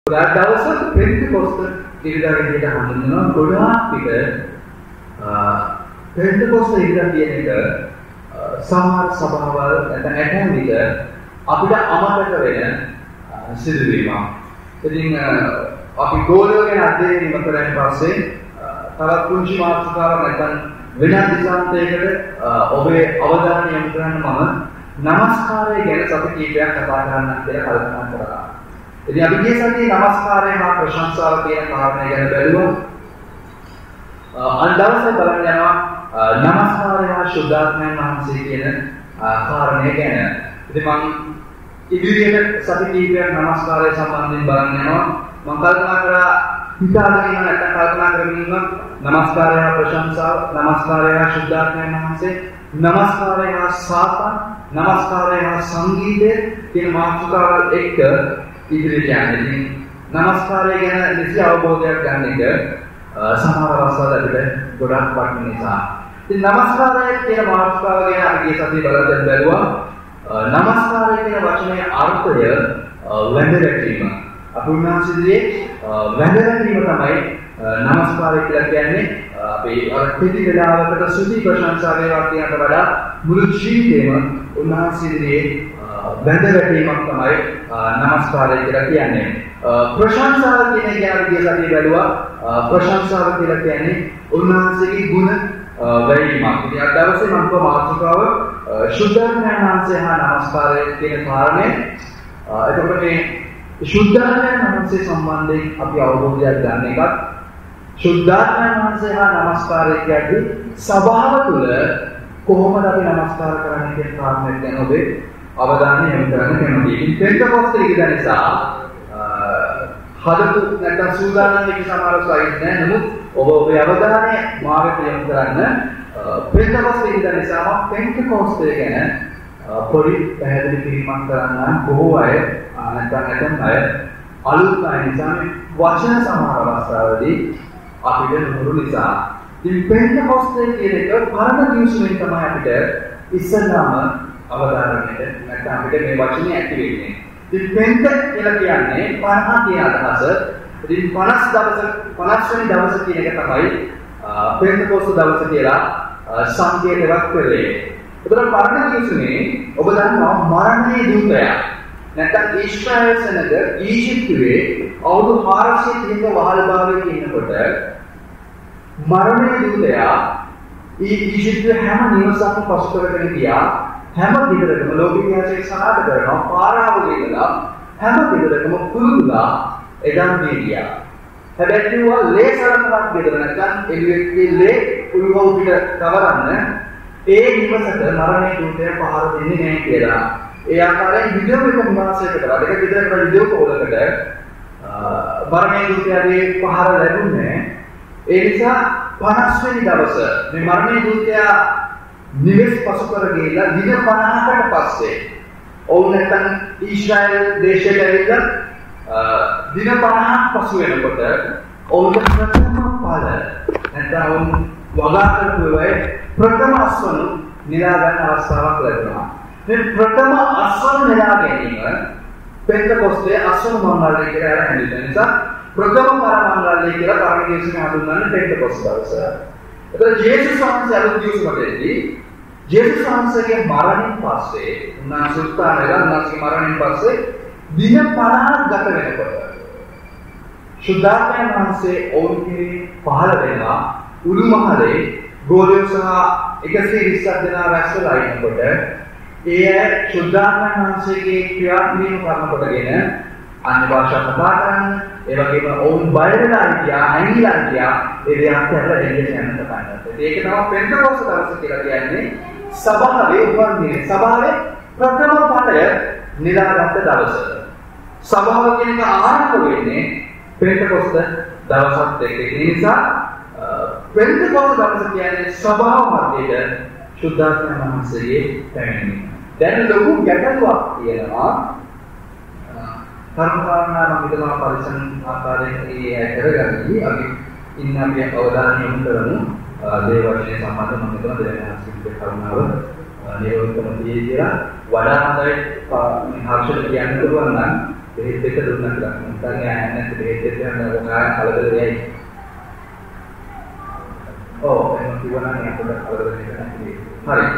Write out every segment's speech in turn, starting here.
දවසට පෙන්තකොස්ත ඉරිදා විදිහට හඳුන්වනවා. ගොඩාක් විට පෙන්තකොස්ත ඉරිදා කියන එක සමහර සභාවල් නැත්නම් ඇතැම් විට අපිට අමතක වෙන සිදුවීමක්. ඉතින් අපි ගෝලය ගැන අධ්‍යයනය කරලා පස්සේ තවත් කුංචි මාතෘකාවක් නැත්නම් වෙනත් දිශාන්තයකට ඔබේ අවධානය යොමු කරන්න මම නමස්කාරය ගැන සති කීපයක් කතා කරන්න කියලා කල්පනා කරා. ඉතින් අපි ගිය සතියේ නමස්කාරය හා ප්‍රශංසාව කියන කාරණය ගැන බැලුවා. අද දවසේ බලන්න යනවා නමස්කාරය හා ශුද්ධාත්මයන් වහන්සේ කියන කාරණය ගැන. ඉතින් මම ඉදිරියට සති කීපයක් නමස්කාරය සම්බන්ධයෙන් බලන්න යනවා. මම කල්පනා කරා හිතාගෙන ඉන්න නැත්නම් කල්පනා කරගෙන ඉන්න නමස්කාරය හා ප්‍රශංසාව, නමස්කාරය හා ශුද්ධාත්මයන් වහන්සේ, නමස්කාරය හා සාතන්, නමස්කාරය හා සංගීතය කියන මාතෘකාවල් එක්ක ඉදිරියට යන්නේ. ඉතින් නමස්කාරය ගැන නිසි අවබෝධයක් ගන්න එක සමහර අවස්ථාවල අපිට ගොඩක් වටින නිසා. ඉතින් නමස්කාරය කියන මාතෘකාව ගැන අපි ගිය සතියේ බලද්දී බැලුවා. නමස්කාරය කියන වචනේ අර්ථය වැඳ අපි උන්වහන්සේගේ වැඳීම තමයි නමස්කාරය කියලා කියන්නේ. අපි අර පිටි වේලාවකට සුදි ප්‍රශංසා වේවා කියනට වඩා මුළු ජීවිතේම උන්වහන්සේගේ වැඳීමක් තමයි නමස්කාරය කියලා කියන්නේ. ප්‍රශංසාව කියන එක අපි ගිය සතියේ බැලුවා. ප්‍රශංසාව කියලා කියන්නේ උන්වහන්සේගේ ගුණ වැයීමක්. ඉතින් අද දවසේ මම මාතෘකාව ශුද්ධාත්මයන් වහන්සේ හා නමස්කාරය කියන කාරණේ. එතකොට මේ ශුද්ධාත්මයන් වහන්සේ සම්බන්ධයෙන් අපි අවබෝධයක් ගන්න එකත් ශුද්ධාත්මයන් වහන්සේ හා නමස්කාරය කියන්නේ සභාව තුළ කොහොමද අපි නමස්කාර කරන්නේ කියන කාරණයක් ගැන ඔබේ අවධානය යොමු කරන්න කැමතියි. පෙන්තකොස්තේ ඉඳලා නිසා හදපු නැත්නම් සූදානම් වෙච්ච සමහර ස්ලයිඩ් නැහැ. නමුත් ඔබේ අවධානය මා වෙත යොමු කරන්න පෙන්තකොස්තේ ඉඳලා නිසා පෙන්තකොස්තේ ගැන පොඩි පැහැදිලි කිරීමක් කරන්න බොහෝ අය නැත්නම් අය අලුත් අය නිසා වචන සමහර අවස්ථාවලදී අපිට නුරුළු නිසා ඉතින් පෙන්තකොස්තේ කියන එක පරණ දියුසුමෙන් තමයි අපිට ඉස්සෙල්ලාම අවධානයට නැත්නම් අපිට මේ වචනේ ඇති වෙන්නේ. ඉතින් පෙන්ත කියලා කියන්නේ 50 කියන අදහස. ඉතින් 50 වෙනි දවස කියන එක තමයි පෙන්තකොස්ත දවස කියලා සංකේතවත් කරේ. ඒතර පරණ දියුසුමේ ඔබ දන්නවා මරණයේ දූතයා නැත්නම් ඊශ්‍රායල් සෙනග ඊජිප්තුවේ අවුරුදු 430ක වහල්භාවයක ඉන්නකොට මරණයේ දූතයා ඊජිප්තුවේ හැම නිවසක්ම පසු කරගෙන ගියා. හැම දිගටම ලෝක ඉතිහාසයේ සනාථ කරනවා පාරාවල ඉඳලා හැම දිගටම කුරුදුලා එදන් ගියා. හැබැයි කිව්වා ලේසරමක් ගෙදර නැත්නම් එළුවේ ලේ උල්වෝ පිට කවරන්න ඒ නිවසට මරණයේ දූතයා පහර දෙන්නේ නැහැ කියලා. ඒ ආකාරයෙන් විදේක නිවාසයකට වඩා දෙක විතරකට විදේක පොලකට මරණයේ දූතයාගේ පහර ලැබුණේ. ඒ නිසා 50 වෙනි දවස මේ මරණයේ දූතයා නිවෙස් පසු කර ගිහිලා දින 50කට පස්සේ ඔවුන් නැත්නම් ඊශ්‍රායල් දේශයට ඇවිල්ලා දින 50ක් පසු වෙනකොට ඔවුන්ට ප්‍රථම ඵල නැත්නම් ඔවුන් වගා කරපු ප්‍රථම අස්වනු නිලා ගන්න අවස්ථාවක් ලැබෙනවා. මේ ප්‍රථම අස්වනු නිලා ගැනීම පෙන්තකොස්තේ අස්වනු මංගල්‍ය කියලා හැඳින්වෙන නිසා ප්‍රථම පරමංගල්‍ය කියලා පරණ දේශනේ හඳුන්වන්නේ පෙන්තකොස්ත දවස. එතකොට ජේසුස් වහන්සේ අලුත් දියුසුමටදී ජේසුස් වහන්සේගේ මරණයෙන් පස්සේ උන්වහන්සේ උත්ථාන වෙලා උන්වහන්සේගේ මරණයෙන් පස්සේ දින 50ක් ගත වෙනකොට ශුද්ධාත්මයන් වහන්සේ ඔවුන් කෙරෙහි පහළ වෙනවා. උළු මහලේ ගෝලියෝ සහ 120ක් දෙනා රැස්වලා ඉන්නකොට ඒ අය ශුද්ධාත්මයන් වහන්සේගේ ක්‍රියාත්මක කරන කොටගෙන අන්‍ය භාෂා කතා කරන ඒ වගේම ඔවුන් බය වෙලා හිටියා, ඇඟිලා හිටියා ඒ දෙයක් කරලා එළියට යන්න පටන් ගත්තා. ඒක තමයි පෙන්තකොස්ත දවස කියලා කියන්නේ. සභාවේ උපන්නේ සභාවේ ප්‍රථම ඵලය නිදාගත් දවස. සභාව කියන එක ආරම්භ වෙන්නේ පෙන්තකොස්ත දවසත් එක්ක. ඒ නිසා පෙන්තකොස්ත දවස කියන්නේ සභාව මැදේ ශුද්ධාත්මයන් වහන්සේගේ පැමිණීම. දැන් ලොකු ගැටලුවක් තියෙනවා. කර්මකාරණා නම් විදලා පරිසම් ආකාරයෙන් ඒ කරගන්නදී අපි අපි අවධානය යොමු කරමු. දේවවචනයේ සම්බන්ධ මම හිතන දෙයක් කරුණාව නිරෝධකම කියලා වඩා හොඳයි මේ හර්ෂයට කියන්න පුළුවන් නම් බෙහෙත් දෙක දුන්නා කියලා. නැත්නම් යා නැත්නම් බෙහෙත් දෙක යනවා කලබලයි. එහෙනම් කිව්වනම් අපිට කලබලයි නැහැ. හරි.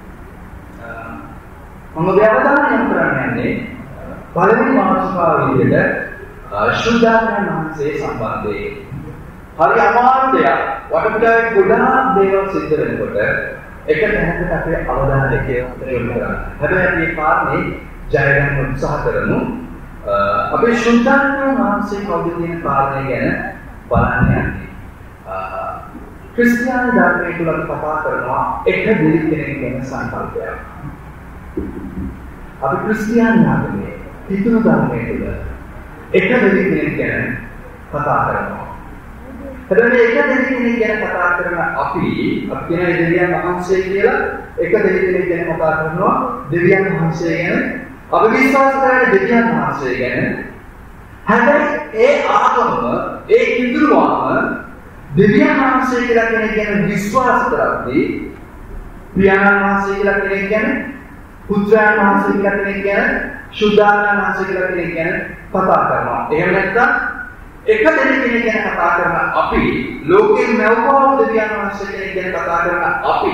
මම ව්‍යවධානය යොමු කරන්නේ පළවෙනි මාතෘකාව විදිහට ශුද්ධාත්මයන් වහන්සේ සම්බන්ධයෙන්. හරි අමාරු දෙයක්. වටපිටාවේ ගොඩාක් දේවල් සිද්ධ වෙනකොට එක තැනකට අපේ අවධානය යොමු කරන්න. හැබැයි මේ කාරණේ ජය ගන්න උත්සාහ කරමු. අපේ ශුද්ධාත්මයන් වහන්සේ කවුද කියන කාරණේ ගැන බලන්න යන්නේ. ක්‍රිස්තියානි ධර්මයේ තුල කතා කරනවා එක දෙවි කෙනෙක් ගැන සංකල්පයක්. අපි ක්‍රිස්තියානි ධර්මයේ හිතුණු ධර්මයේ තුල එක දෙවි කෙනෙක් ගැන කතා කරනවා. එතකොට එක දෙවි කෙනෙක් ගැන කතා කරන අපි කියන දෙවියන් වහන්සේ කියලා එක දෙවි කෙනෙක් ගැන කතා කරනවා. දෙවියන් වහන්සේ ගැන අපි විශ්වාස කරන දෙවියන් වහන්සේ ගැන. හැබැයි ඒ ආගම ඒ හිතුවාම දෙවියන් වහන්සේ කියලා කෙනෙක් ගැන විශ්වාස කරද්දී පියාණන් වහන්සේ කියලා කෙනෙක් ගැන පුත්‍රයන් වහන්සේ කියලා කෙනෙක් ගැන ශුද්ධාත්මයන් වහන්සේ කියලා කෙනෙක් ගැන කතා කරනවා. එහෙම නැත්නම් එක දෙවියෙක් ගැන කතා කරන අපි ලෝකෙන් නැවුවා දෙවියන් වහන්සේ කෙනෙක් ගැන කතා කරන අපි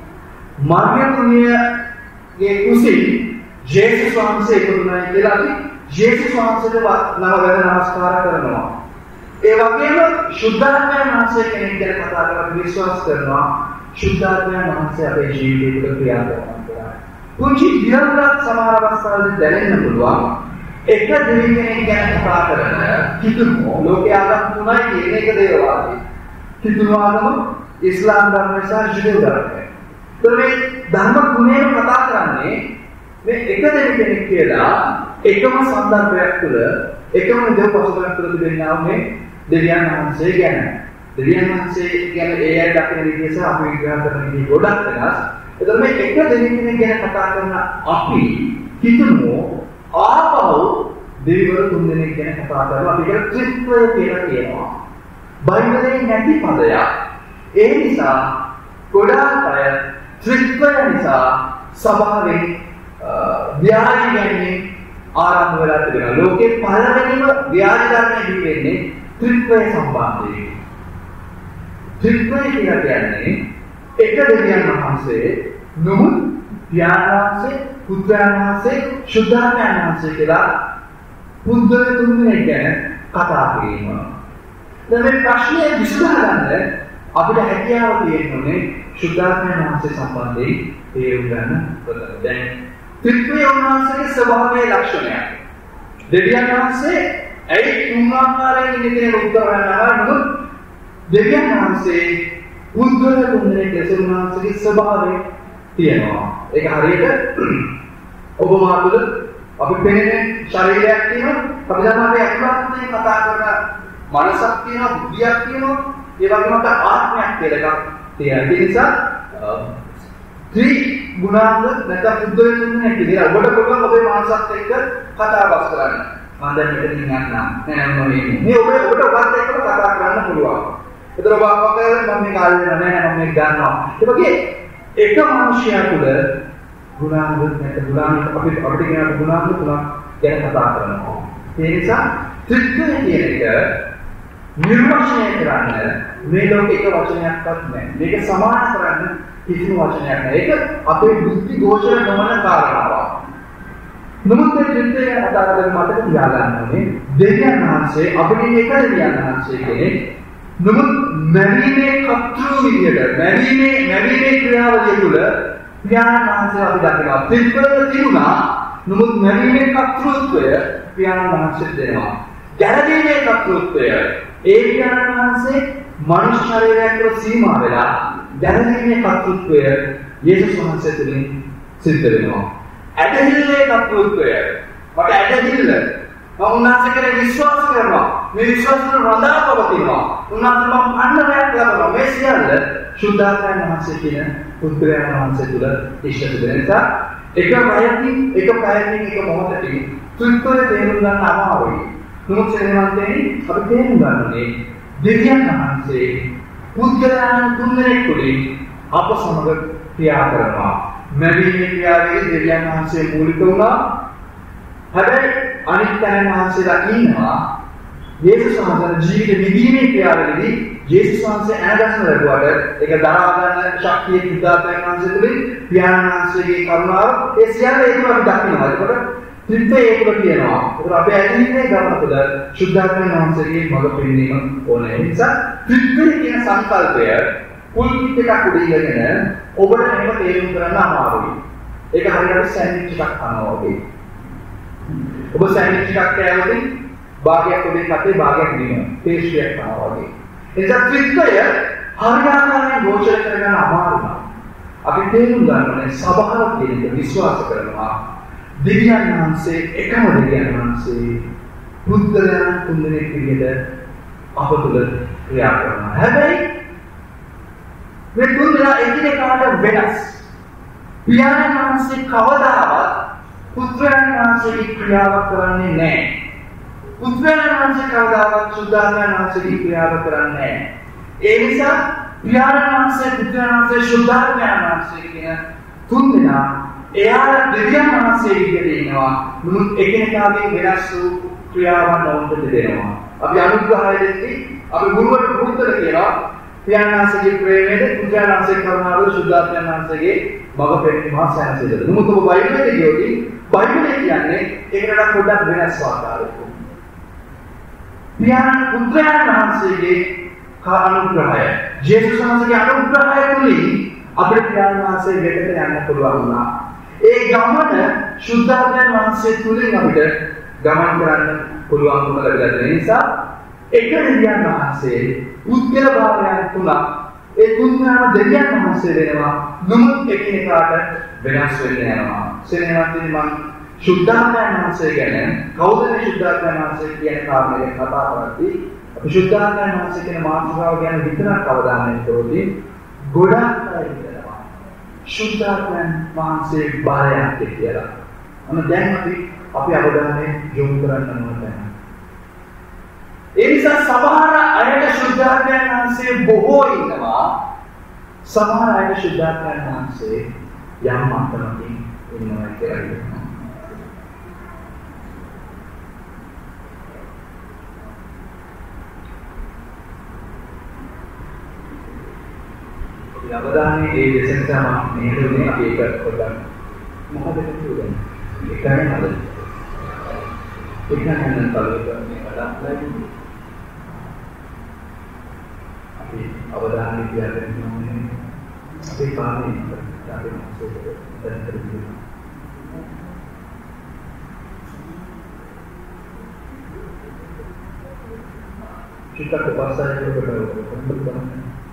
මාර්ගතුමියගේ කුසින් ජේසුස් වහන්සේ ඉපදුනායි කියලා අපි ජේසුස් වහන්සේට නම වැඳ නමස්කාර කරනවා. ඒ වගේම ශුද්ධාත්මයන් වහන්සේ කෙනෙක් ගැන කතා කරලා විශ්වාස කරනවා ශුද්ධාත්මයන් වහන්සේ අපේ ජීවිතේ තුළ ක්‍රියාත්මක කරනවා. කුංචි දිනවලත් සමහර අවස්ථාවලදී දැනෙන්න පුළුවන් එක දෙවි කෙනෙක් ගැන කතා කරන කිතුණු ලෝකයේ ආගම් තුනයි කියන එක දේවවාදී. කිතුණු ආගම, ඉස්ලාම් ධර්මය සහ ජුදෙව් ධර්මය. මේ ධර්ම තුනේම කතා කරන්නේ මේ එක දෙවි කෙනෙක් කියලා එකම සන්දර්භයක් තුළ එකම දෙව් පසුබිමක් තුළ තිබෙනා මේ දෙවියන් වහන්සේ ගැන. දෙවියන් වහන්සේ කියන්නේ ඒ අය දකින විදිහ සහ අපි විග්‍රහ කරන විදිහ ගොඩක් වෙනස්. එතකොට මේ එක දෙවි කෙනෙක් ගැන කතා කරන අපි කිතුණු ආපහු දෙවිවරු තුන්දෙනෙක් ගැන කතා කරලා අපි ඒක ත්‍රිත්වය කියලා කියනවා. බයිබලයේ නැති පදයක්. ඒ නිසා ගොඩාක් අය ත්‍රිත්වය නිසා සභාවේ ව්‍යාජ ගැනීම ආරම්භ වෙලා තිබෙනවා. ලෝකේ පළවෙනිම ව්‍යාජ ධර්මයේ දී වෙන්නේ ත්‍රිත්වය සම්බන්ධයෙන්. ත්‍රිත්වය කියලා කියන්නේ එක දෙවියන් වහන්සේ නුඹ පියාණන්සේ පුත්‍රයන් වහන්සේ ශුද්ධාත්මයන් වහන්සේ කියලා පුද්ගල තුන්දෙනෙක් ගැන කතා කිරීම. දැන් මේ ප්‍රශ්නේ විසඳගන්න අපිට හැකියාව තියෙන්නේ ශුද්ධාත්මයන් වහන්සේ සම්බන්ධයෙන් තේරුම් ගන්න ප්‍රථම. දැන් ත්‍රිත්වය වහන්සේගේ ස්වභාවයේ ලක්ෂණයක්. දෙවියන් වහන්සේ ඇයි තුන් ආකාරයෙන් ඉන්නේ උත්තර හොයනවා නමුත් දෙවියන් වහන්සේ පුද්ගල තුන්දෙනෙක් ලෙස වහන්සේගේ ස්වභාවය තියෙනවා. ඒක හරියට ඔබ මාතුල අපි පෙනෙන ශරීරයක් තියෙනවා. අපි දන්නවා අපි අත්‍යන්තයෙන් කතා කරන මනසක් තියෙනවා, බුද්ධියක් තියෙනවා. ඒ වගේම අපට ආත්මයක් කියලා එකක් තියෙනවා. ඒ නිසා ගුණාංග නැත්නම් පුද්ගල තුන්දෙනෙක් කියලා ඔබට පුළුවන් ඔබේ මනසත් එක්ක කතා බස් කරන්න. මම දැන් මෙතනින් යන්නම්. නෑ මේ ඔබට ඔබත් එක්ක කතා කරන්න පුළුවන්. ඒතර ඔබ අපකරන මම මේ කාලේ නෑ මම මේක ගන්නවා. ඒ වගේ එක මනුෂ්‍යයා තුළ ගුණාංග නැත්නම් ගුණාංග අපිට කියන ගුණාංග තුනක් ගැන කතා කරනවා. ඒ නිසා ත්‍රිත්වය කියන එක නිර්වචනය කරන්න මේ ලෝකේ එක වචනයක්වත් නැහැ. මේක සමාන කරන්න කිසිම වචනයක් නැහැ. ඒක අපේ බුද්ධි ගෝචර නොවන කාරණාවක්. නමුත් මේ ත්‍රිත්වය ගැන කතා කරද්දී මතක තියාගන්න ඕනේ දෙවියන් වහන්සේ අපේ එක දෙවියන් වහන්සේ කෙනෙක්. නමුත් මැරීමේ කර්තෘ විදියට මැරීමේ ක්‍රියාවලිය තුළ පියාණන් වහන්සේ අපි දකිනවා. ත්‍රිත්වය තිබුණා. නමුත් මැරීමේ කර්තෘත්වය පියාණන් වහන්සේ දෙනවා. ගැරදීමේ කර්තෘත්වය ඒ පියාණන් වහන්සේ මනුෂ්‍ය ශරීරයකට සීමා වෙලා ගැරදීමේ කර්තෘත්වය යේසුස් වහන්සේ තුළින් සිද්ධ වෙනවා. ඇදහිල්ලේ කර්තෘත්වය මට ඇදහිල්ල මම උන්වහන්සේ කෙරේ විශ්වාස කරනවා. මේ විශ්වාසය රඳා පවතිනවා. උන්වහන්සේ මම අන්නරයක් ලබනවා. මේ සියල්ල ශුද්ධාත්මයන් වහන්සේ කියන පුත්‍රයන් වහන්සේ තුළ ඉෂ්ට වෙන නිසා එක පැයකින් එක මොහොතකින් ත්‍රිත්වය තේරුම් ගන්න අමාරුයි. නමුත් සේවන්තේ අපි තේරුම් ගන්නනේ දෙවියන් වහන්සේ පුද්ගලයන් තුන්දෙනෙක් තුළින් අප සමග ක්‍රියා කරනවා. මැරීමේ ක්‍රියාවේ දෙවියන් වහන්සේ මූලික වුණා. හැබැයි අනිත් තැන වහන්සේලා ඉන්නවා. යේසුස් වහන්සේගේ ජීවිත විදීමේ ක්‍රියාවලියේදී යේසුස් වහන්සේ ඇනගස්ම ලැබුවාට ඒක දරා ගන්න ශක්තිය බුද්ධාත්මයන් වහන්සේ තුළින් පියාණන් වහන්සේගේ කරුණාව ඒ සියල්ල ඒක අපි දකිනවා. ඒකට ත්‍රිත්වය ඒක කියනවා. ඒක අපේ ඇදහිල්ලේ ගමනකද සුද්ධාත්මයන් වහන්සේගේ මඟ පෙන්වීම ඕනේ. ඒ නිසා ත්‍රිත්වය කියන සංකල්පය කුල්පිට එකක් උඩ ඉඳගෙන ඔබට මේක තේරුම් ගන්න අමාරුයි. ඒක හරියට සෑන්ඩ්විච් එකක් කනවා වගේ. ඔබ සෑන්ඩ්විච් එකක් කෑවොත් භාගයක් ඔබේ කටේ භාගයක් දිනන පේස්ට්‍රියක් කනවා වගේ. එතන ත්‍රිත්වය හරියාකාරයෙන් ගෝචර කරගන්න අමාරුයි. අපි තේරුම් ගන්න ඕනේ සබහාව කියන එක විශ්වාස කරනවා. දිව්‍යයන් වහන්සේ එකම දිව්‍යයන් වහන්සේ පුද්ගලයන් තුන්දෙනෙක් විදිහට අප තුළ ක්‍රියා කරනවා. හැබැයි මේ තුන්දෙනා එකිනෙකාට වෙනස්. පියාණන් වහන්සේ කවදාවත් පුත්‍රයන් වහන්සේගේ ක්‍රියාවක් කරන්නේ නැහැ. පුත්‍රයන් වහන්සේ කවදාවත් සුද්ධාත්මයන් වහන්සේගේ ක්‍රියාවක් කරන්නේ නැහැ. ඒ නිසා පියාණන් වහන්සේ පුත්‍රයන් වහන්සේ සුද්ධාත්මයන් වහන්සේ කියන තුන්දෙනා එයාලා දෙවියන් වහන්සේ විදිහට ඉන්නවා. මුළු එකිනෙකාගේ වෙනස් වූ ක්‍රියාවන් වලට දෙනවා. අපි අනුග්‍රහය දෙන්නේ අපි ගුරුවරට පුරුද්දට කියනවා. පියාණන් වහන්සේගේ ප්‍රේමයේද පුත්‍රයන් වහන්සේගේ කරුණාවද සුද්ධාත්මයන් වහන්සේගේ මඟ පෙන්වීම සැනසෙලද. නමුත් ඔබ බයිබලයේ කියෝදී බයිබලයේ කියන්නේ ඒකට පොඩ්ඩක් වෙනස් ආකාරයක. පියාණන් පුත්‍රයන් වහන්සේගේ අනුග්‍රහය ජේසුස් වහන්සේගේ අනුග්‍රහය තුලින් අපේ පියාණන් වහන්සේ වෙතට යන්න පුළුවන් වුණා. ඒ ගමන සුද්ධාත්මයන් වහන්සේ තුලින් අපිට ගමන් කරන්න පුළුවන්කම ලැබිලා තියෙන නිසා එක දෙවියන් වහන්සේ උත්කල භාවයන් තුනක් ඒ තුන්වන දෙවියන් වහන්සේ වෙනවා. නමුත් එකිනෙකාට වෙනස් වෙන්න යනවා. සෙනෙහවත්නි මම සුද්ධාත්මයන් වහන්සේ ගැන කවුද මේ සුද්ධාත්මයන් වහන්සේ කියන කාරණේ කතා කරද්දී අපි සුද්ධාත්මයන් වහන්සේ කියන මාතෘකාව ගැන විතරක් අවධානය යොමුදී ගොඩක් අය හිතනවා සුද්ධාත්මයන් වහන්සේ බාරයක් කියලා. අන්න දැන් අපි අවධානය යොමු කරන්න ඕනේ. ඒ නිසා සමහර අයට සුද්ධාත්මයන් වහන්සේ බොහෝ ඉන්නවා. සමහර අයට සුද්ධාත්මයන් වහන්සේ යම් මට්ටමකින් ඉන්නවා කියලා කියනවා. අවධානයේ ඒ දෙසෙන් තමයි මේකනේ අපි ඒක පොඩ්ඩක් මොකද කියන්නේ ඒකයි නේද ඒකයි නම් බලන්න බලන්න අපි අවධානය දිහා බලන්නේ අපේ පානේ අපි මොකද කරන්නේ චිත්තක පාසාවේ කොට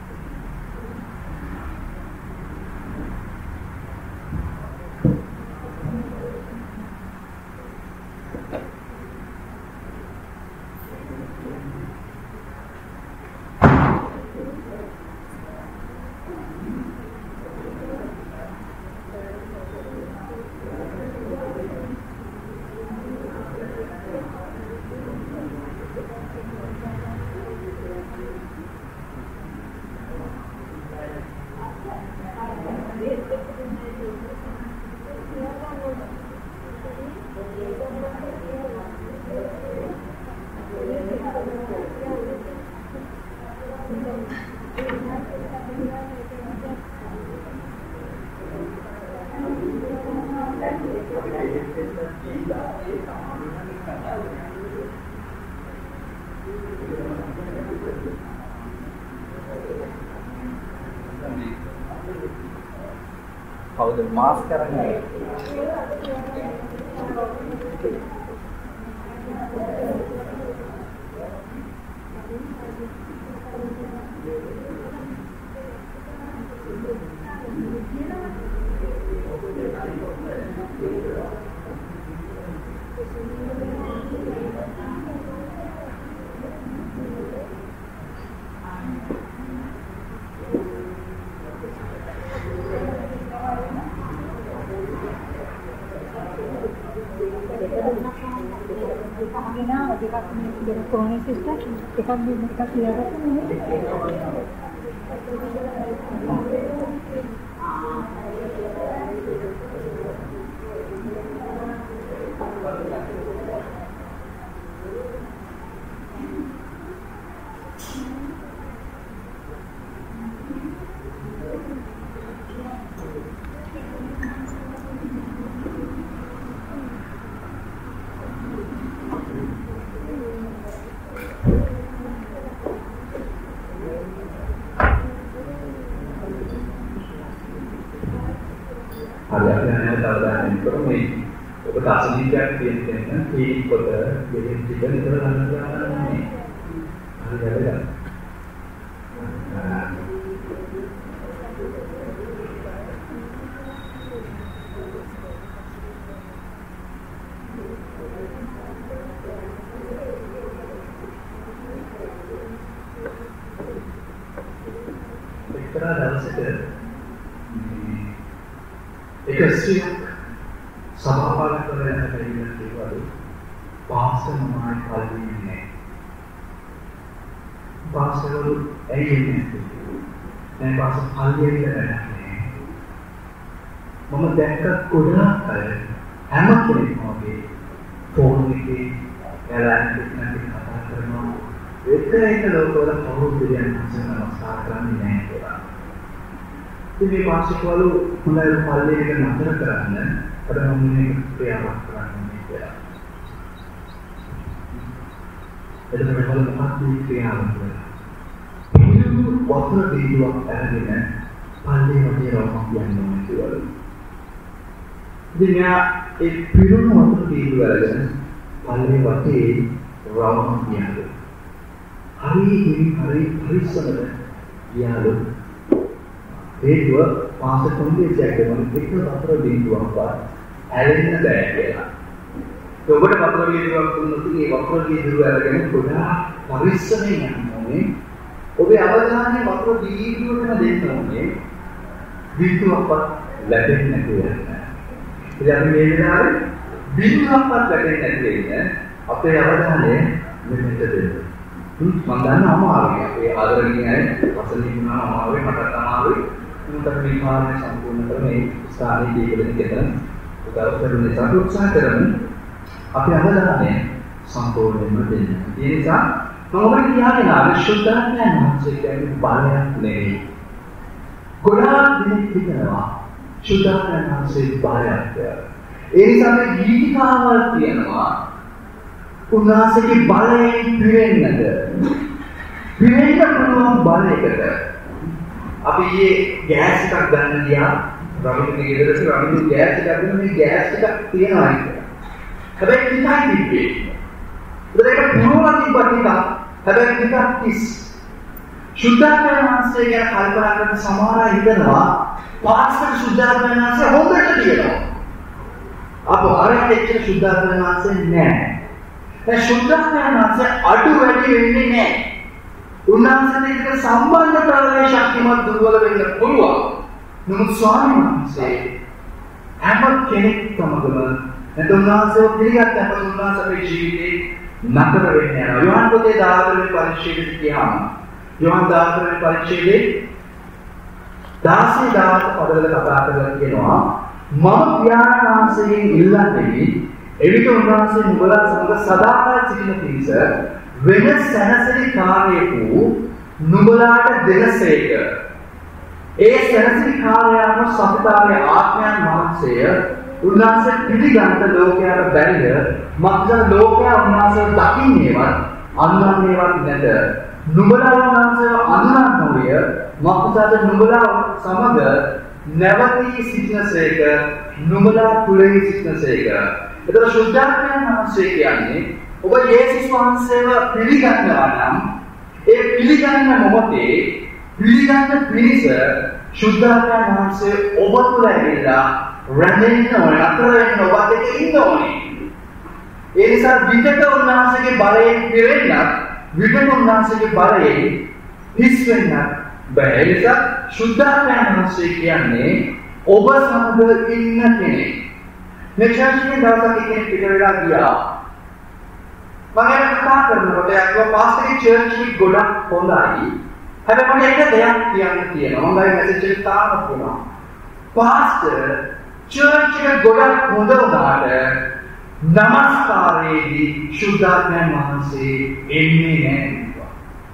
කවුද මාස් කරන්නේ? Con ese está, está bien, está cuidado con Hari apa yang ada dalam ekonomi, kita sendiri dengan kiri kota, jadi kita itu adalah ini. Hari apa? Kita dalam sekitar ekstrim sabapala කරන කලින් කියවලු pastor මමයි කල්වින්නේ පාස්ටර්වරු ඇයින්නේ දැන් pastor කල්වින්නේ නැහැ මම දැක්ක ගොඩාක් අය හැම කෙනෙක්ම වගේ ෆෝන් එකේ එයාලා නැති කතා කරනවා එක ලෝකවල කවුරුද කියන්නේ නමස්කාර කරන්නේ නැහැ කියලා. ඉතින් මේ පාස්ටර්වරු හොඳයි පල්ලේ එක නතර කරන්න අර මම මේක ක්‍රියාවක් කරන්නේ කියලා. එතකොට වල මොකක්ද ක්‍රියාවක් කරන්නේ? වතුර බීජයක් අරගෙන පල්ලේ වටේ රවුම් යනවා කියලා. ඉතින් යා ඒ පිරුණු වතුර බීජය අරගෙන පල්ලේ වටේ රවුම් යනවා. hari පරිස්සමද යාලු හේතුව පාස කොන්දේසියක් එක වතුර බීජයක්වත් ඇලෙන්න බෑ කියලා. ඒ ඔබට වතුර බීජයක් දුන්නොත් ඒ වතුර බීජය අරගෙන ගොඩාක් පරිස්සමෙන් යන්න ඕනේ. ඔබේ අවධානය වතුර බීජයටම දෙන්න ඕනේ. බීජයක්වත් ලැබෙන්නේ නැති වෙනවා. ඉතින් අපි මේ වෙලාවේ බීජයක්වත් ලැබෙන්නේ නැති වෙන අපේ අවධානය මෙතනට දෙන්න. මම දන්නවා අමාරුයි. අපේ ආදරණීය අය වසලි වුණා අමාරුයි මටත් අමාරුයි. උන්ට මේ කාර්යය සම්පූර්ණ කර මේ ස්ථානයේ දීපලෙන් ගෙතන උදව් කරන නිසා උත්සාහ කරමු. අපි අවධානය සම්පූර්ණයෙන්ම දෙන්න. ඒ නිසා මම ඔබට කියන්න ආවේ ශුද්ධාත්මයන් වහන්සේ කියන්නේ බලයක් නෙවෙයි. ගොඩාක් දෙනෙක් හිතනවා ශුද්ධාත්මයන් වහන්සේ බලයක් කියලා. ඒ නිසා මේ ගීතිකාවල් කියනවා උන්වහන්සේගේ බලයෙන් පිරෙන්නද පිරෙන්න පුළුවන් බලයකට අපි මේ ගෑස් එකක් ගන්න ගියා රවින්ගේ ගෙදරට රවින්ගේ ගෑස් එකක් ගන්න මේ ගෑස් එකක් තියනවා කියලා. හැබැයි ටිකයි තිබ්බේ. ඒක පුරවලා තිබ්බා ටිකක්. හැබැයි ටිකක් කිස්. ශුද්ධාත්මයන් වහන්සේ ගැන කල්පනා කරන සමහර අය හිතනවා පාස්ටර් ශුද්ධාත්මයන් වහන්සේ හොඳට කියනවා. අපෝ අරකට එච්චර ශුද්ධාත්මයන් වහන්සේ නැහැ. දැන් ශුද්ධාත්මයන් වහන්සේ අඩු වැඩි වෙන්නේ නැහැ. උන්වහන්සේට එක්ක සම්බන්ධතාවයේ ශක්තිමත් දුර්වල වෙන්න පුළුවන්. නමුත් ස්වාමීන් වහන්සේ හැම කෙනෙක් තමගම උන්වහන්සේව පිළිගත්ත අපේ උන්වහන්සේගේ ජීවිතේ නතර වෙන්නේ නැහැ. යෝහන් පොතේ 14 වෙනි පරිච්ඡේදයේ කියහම යෝහන් 14 වෙනි පරිච්ඡේදයේ 16 පදවල කතා කරලා කියනවා මම පියාණන් වහන්සේගෙන් ඉල්ලන්නේ එවිට උන්වහන්සේ නුඹලා සමග සදාකාල සිටින පිණිස වෙන සැනසෙලි කාර්යයකු නුඹලාට දෙනසේක. ඒ සැනසෙලි කාර්යයන්ව සතිතාවේ ආත්මයන් වහන්සේය උන්වහන්සේ පිළිගන්න ලෝකයට බැරිද? මක්ද ලෝකයා උන්වහන්සේ දකින්නේවත් අන්වන්නේවත් නැත. නුඹලා උන්වහන්සේව අඳුරන්නෝය මක්ද නුඹලා සමග නැවතී සිටිනසේක නුඹලා කුලෙහි සිටිනසේක. එතකොට ශුද්ධාත්මයන් වහන්සේ කියන්නේ ඔබ යේසුස් වහන්සේව පිළිගන්නවා නම් ඒ පිළිගන්න මොහොතේ පිළිගන්න පිණිස ශුද්ධාත්මයන් වහන්සේ ඔබ තුළ ඇවිල්ලා රැඳෙන්න ඕනේ, අතර වෙන්න ඔබත් එක්ක ඉන්න ඕනේ. ඒ නිසා විකට උන්වහන්සේගේ බලයෙන් පිරෙන්නත් විකට උන්වහන්සේගේ බලයෙන් හිස් වෙන්නත් බැහැ. ඒ නිසා ශුද්ධාත්මයන් වහන්සේ කියන්නේ ඔබ සමග ඉන්න කෙනෙක්. මේ චර්ච් එකේ දවසක් කෙනෙක් පිට වෙලා ගියා. මම ඒක කතා කරනකොට එයාගේ පාස්ටර්ගේ චර්ච් එක ගොඩක් හොඳයි. හැබැයි මට එක දෙයක් කියන්න තියෙනවා. මම මැසේජ් එක තාම කියනවා. පාස්ටර් චර්ච් එක ගොඩක් හොඳ වුණාට නමස්කාරයේදී ශුද්ධාත්මයන් වහන්සේ එන්නේ නැහැ.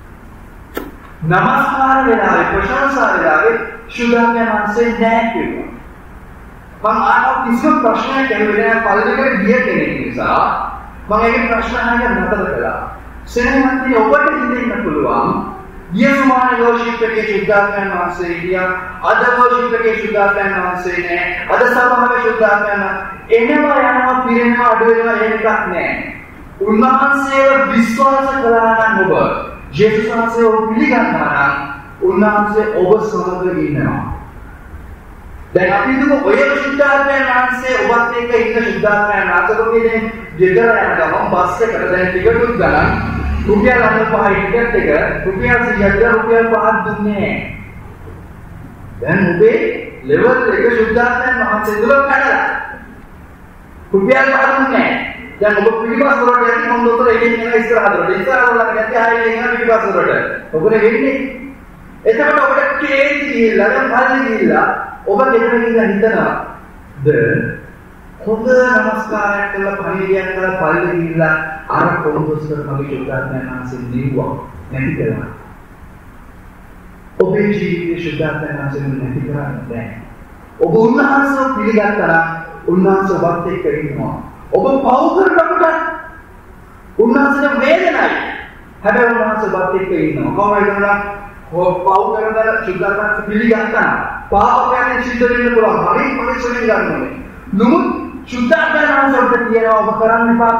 නමස්කාර වෙලාවේ ප්‍රශංසා වෙලාවේ ශුද්ධාත්මයන් වහන්සේ නැහැ කිව්වා. මම ආයෙත් කිසිම ප්‍රශ්නයක් ඇහුවේ නැහැ පළවෙනිට ගිය කෙනෙක් නිසා මම ඒක ප්‍රශ්න අහන්න නතර කළා. සෙනෙහවන්තනි ඔබට හිතෙන්න පුළුවන් යසුමාන වර්ෂිප් එකේ සුද්ධාත්මයන් වහන්සේ හිටියා. අද වර්ෂිප් එකේ සුද්ධාත්මයන් වහන්සේ නෑ. අද සභාවේ සුද්ධාත්මයන් එනවා යනවා පිරෙනවා අඩු වෙනවා එහෙම එකක් නෑ. උන්වහන්සේව විශ්වාස කළා නම් ඔබ ජේසුස් වහන්සේව පිළිගන්නවා නම් උන්වහන්සේ ඔබ සමග ඉන්නවා. දැන් අපි හිතමු ඔය සුද්ධාත්මයන් වහන්සේ ඔබත් එක්ක ඉන්න සුද්ධාත්මයන් වහන්සේ ඔබගේ දැන් ගෙදර යන ගමන් බස් එකට දැන් ටිකටුත් ගණන් රුපියල් 95 ටිකට් එක රුපියල් 100ක් රුපියල් 5ක් දුන්නේ නැහැ. දැන් ඔබේ ලෙවල් එක සුද්ධාත්මයන් වහන්සේ දුර කඩලා රුපියල් 5 දුන්නේ නැහැ. දැන් ඔබ පිටිපස්ස වලට යන්නේ මොන්දොතර එකෙන් යන ඉස්සරහට ඉස්සරහට ගැත්තේ ආයෙ යන පිටිපස්ස වලට. ඔබනේ වෙන්නේ. එතකොට ඔබට කේන්ති ගිහිල්ලා දැන් පල්ලි ගිහිල්ලා ඔබ ගෙදර ගිහිල්ලා හිතනවාද හොඳ නමස්කාරයක් කරලා පණිවිඩයක් කරලා පල්ලි ගිහිල්ලා අර කොළඹස්තර මගේ සුද්ධාත්මයන් වහන්සේ නිව්වා නැති කරනවා. ඔබේ ජීවිතේ සුද්ධාත්මයන් වහන්සේ නැති කරන්නේ නැහැ. ඔබ උන්වහන්සේව පිළිගත්තා නම් උන්වහන්සේ ඔබත් එක්ක ඉන්නවා. ඔබ පව් කරනකොට උන්වහන්සේට වේදනයි. හැබැයි උන්වහන්සේ ඔබත් එක්ක ඉන්නවා. කොහොමද කරනවා? පව් කරනදා සුද්ධාත්මයන් පිළිගත්තා. පාපයෙන් සිද්ධ වෙන්න පුළුවන්. හරි පරිස්සමෙන් ගන්න ඕනේ. නමුත් සුද්ධාත්මයන් වහන්සේට කියනවා ඔබ කරන්න එපා.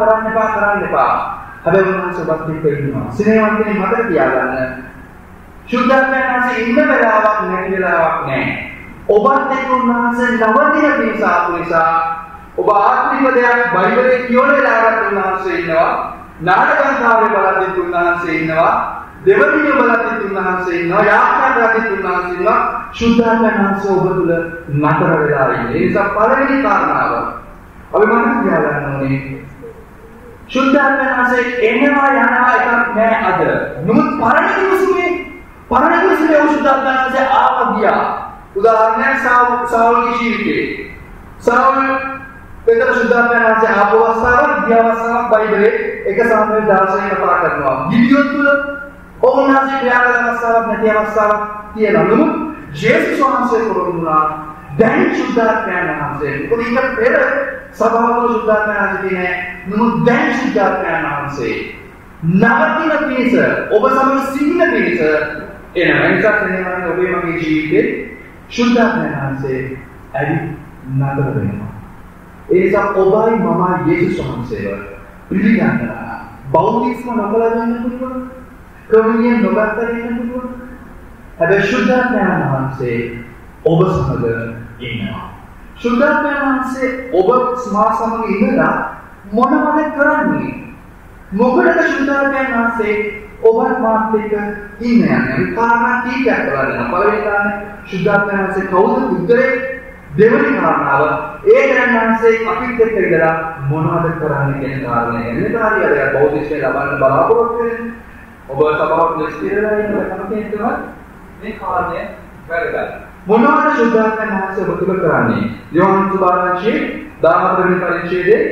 හැබැයි උන්වහන්සේ ඔබත් එක්ක ඉන්නවා. සිනේවන්තනේ මතක තියාගන්න. සුද්ධාත්මයන් වහන්සේ ඉන්න වෙලාවක් නැති වෙලාවක් නැහැ. ඔබත් එක්ක උන්වහන්සේ නවතින පිණිස ආපු නිසා ඔබ ආත්මික දෙයක් බයිබලයේ කියවන වෙලාවට උන්වහන්සේ ඉන්නවා. නාටකංශාවේ බලද්දී උන්වහන්සේ ඉන්නවා. දෙවදිනේ බලද්දී උන්වහන්සේ ඉන්නවා. යාත්‍රාදී උන්වහන්සේ ඉන්නවා. සුද්ධාත්මයන් වහන්සේ ඔබ තුල නතර වෙලා ඉන්නේ. ඒ නිසා පළවෙනි කාරණාව අපි මතක තියාගන්න ඕනේ. සුද්ධාත්මයන් වහන්සේ එනවා යනවා එකක් නෑ අද. නමුත් පරණ කිවිසුමේ සුද්ධාත්මයන් වහන්සේ ආවා ගියා. උදාහරණයක් සාවුල්ගේ ජීවිතේ. සාවුල් පෙතර සුද්ධාත්මයන් වහන්සේ ආපු අවස්ථාවක් ගිය අවස්ථාවක් බයිබලයේ එක සාමුවෙල් 16 කතා කරනවා. ගිඩියොන් තුල ඔවුන්වහන්සේ ක්‍රියා කළ අවස්ථාවක් නැති අවස්ථාවක් තියෙනවා. නමුත් ජේසුස් වහන්සේ කොරොන්නා දැන් සුද්ධාත්මයන් වහන්සේ උපදීක පෙර සභාවල සුද්ධාත්මයන් වහන්සේ නෑ. නමුත් දැන් සුද්ධාත්මයන් වහන්සේ නවතින පිණිස ඔබ සමග සිටින පිණිස එනවා. එනිසා තේරෙනවා ඔබේ මගේ ජීවිතේ සුද්ධාත්මයන් වහන්සේ ඇවිත් නතර වෙනවා. ඒ නිසා ඔබයි මමයි යේසුස් වහන්සේව පිළිගන්නවා. බෞද්ධිස්ම නොකළ ගන්න පුළුවන්. ක්‍රමයෙන් නොගත්ත වෙන්න පුළුවන්. හැබැයි සුද්ධාත්මයන් වහන්සේ ඔබ සමග ඉන්නවා. සුද්ධාත්මයන් වහන්සේ ඔබ සමග ඉඳලා මොනවද කරන්නේ? මොකටද සුද්ධාත්මයන් වහන්සේ ඔබත් මාත් එක්ක ඉන්නේ? අපි කාරණා කීපයක් බලන්න. පළවෙනි කාරණේ සුද්ධාත්මයන් වහන්සේ කවුද? උත්තරේ දෙවෙනි කාරණාව ඒ දැනන්සේ අපිත් එක්ක ඉඳලා මොනවද කරන්නේ කියන කාරණේ. එන්නේ කාර්යය බෞද්ධිස්මේ ලබන්න බලාපොරොත්තු වෙන්නේ. ඔබ සභාවට ඉස්තිරලා ඉන්න කමකේන්තුවත් මේ කාරණය වැරදයි. මොනවද සුද්ධාත්මයන් වහන්සේ ඔබ තුල කරන්නේ? යෝහන් සුභාරංශයේ 14 වෙනි පරිච්ඡේදයේ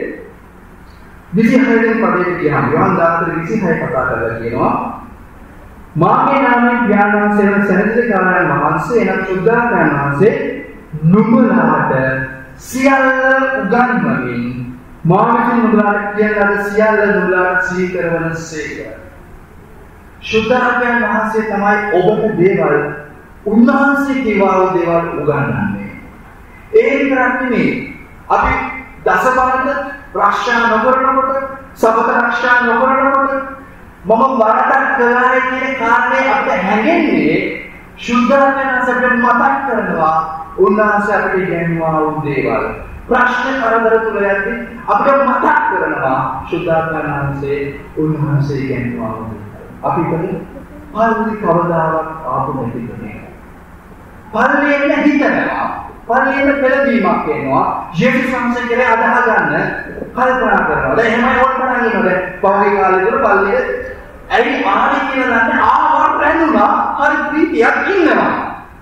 26 වෙනි පදයේ කියනවා. යෝහන් 14:26 කතා කරලා කියනවා මාගේ නාමයෙන් ඥානන් සෙවන සැනසෙල්කාරයන් වහන්සේ එනම් සුද්ධාත්මයන් වහන්සේ නුඹලාට සියල්ල උගන්වමින් මා විසින් නුඹලාට කියන ලද සියල්ල නුඹලාට සිහි කරවන සේක. සුද්ධාත්මයන් වහන්සේ තමයි ඔබට දේවල් උන්වහන්සේ කියවා වූ දේවල් උගන්වන්නේ. ඒ විතරක් නෙමෙයි. අපි දසබලද රක්ෂා නොකරනකොට, සබත රක්ෂා නොකරනකොට මම වරදක් කළා කියන කාරණේ අපිට හැඟෙන්නේ සුද්ධාත්මයන් වහන්සේට මතක් කරනවා. උන්වහන්සේ අපිට ඉගෙනුවා වූ දේවල් ප්‍රශ්න කරදර තුල යද්දී අපිට මතක් කරනවා සුද්ධාත්මයන් වහන්සේ උන්වහන්සේ ඉගෙනුවා වූ දේවල්. අපි කියන්නේ පල්ලි කවදාවත් ආපු නැති කෙනෙක්. පල්ලියෙන් හිතනවා. පල්ලියෙන් පෙළඹීමක් වෙනවා. ජේසුස් වහන්සේ කියලා අදහ ගන්න කල්පනා කරනවා. දැන් එහෙමයි වොත් කරන්නේ නේද? පෞලි කාලේ තුල පල්ලියේ ඇයි ආවේ කියලා දන්නේ ආවට රැඳුණා. හරි ප්‍රීතියක් ඉන්නවා.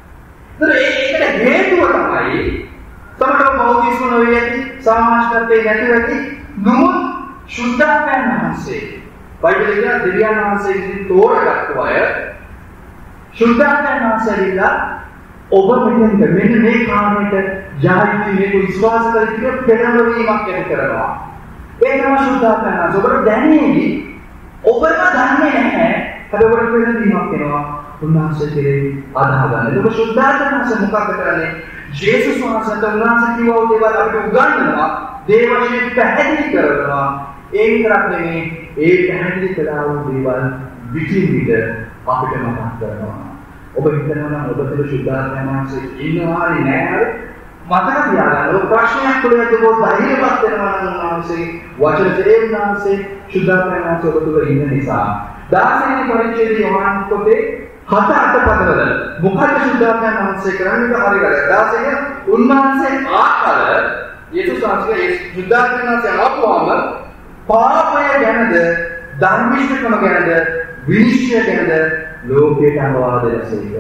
ඒකට හේතුව තමයි සමහරව බෞද්ධිස්ම නොවේ ඇති සමාජගතේ නැති වෙති නමුත් සුද්ධාත්මයන් වහන්සේ බයිබලයේ දෙවියන් වහන්සේ විසින් තෝරගත්තු අය සුද්ධාත්මයන් වහන්සේලා ඔබ මෙන්න මේ කාරණයට යහපත් මේක විශ්වාස කරගෙන පෙරවීමක් ඇති කරනවා. ඒ තමයි සුද්ධාත්මයන් වහන්සේ ඔබට දැනෙන්නේ ඔබම දන්නේ නැහැ. හැබැයි ඔබට වෙනදීමක් වෙනවා. උන්වහන්සේ කෙරෙහි අදහ ගන්න. ඒක සුද්ධාත්මස මොකක්ද කරන්නේ? ජේසුස් වහන්සේට උන්වහන්සේ කියවෝ දේවල් අපිට උගන්වනවා. දේවශීල පැහැදිලි කරනවා. ඒ විතරක් නෙමෙයි ඒ පැහැදිලි කළා වූ දේවල් විචින් විද අපිට මතක් කරනවා. ඔබ හිතනවා නම් ඔබ තුළ සුද්ධාත්මයන්සේ ඉන්නවා නෑ මතක තියාගන්න. ඔබ ප්‍රශ්නයක් තුළ යද්දී ධෛර්යවත් වෙනවා නම් උන්වහන්සේ වචන දෙන්නාන්සේ සුද්ධාත්මයන්සේ ඔබ තුළ ඉන්න නිසා. 16 වෙනි පරිච්ඡේදයේ යෝහාන් පොතේ 7-8 පදවල මොකද සුද්ධාත්මයන් වහන්සේ කරන්නේ හරියට 16 උන්වහන්සේ ආකල යේසුස් වහන්සේ සුද්ධාත්මයන් වහන්සේ ආපුවම පාපය ගැනද ධර්මිෂ්ඨකම ගැනද විනිශ්චය ගැනද ලෝකයට අනුවාද දැසෙක.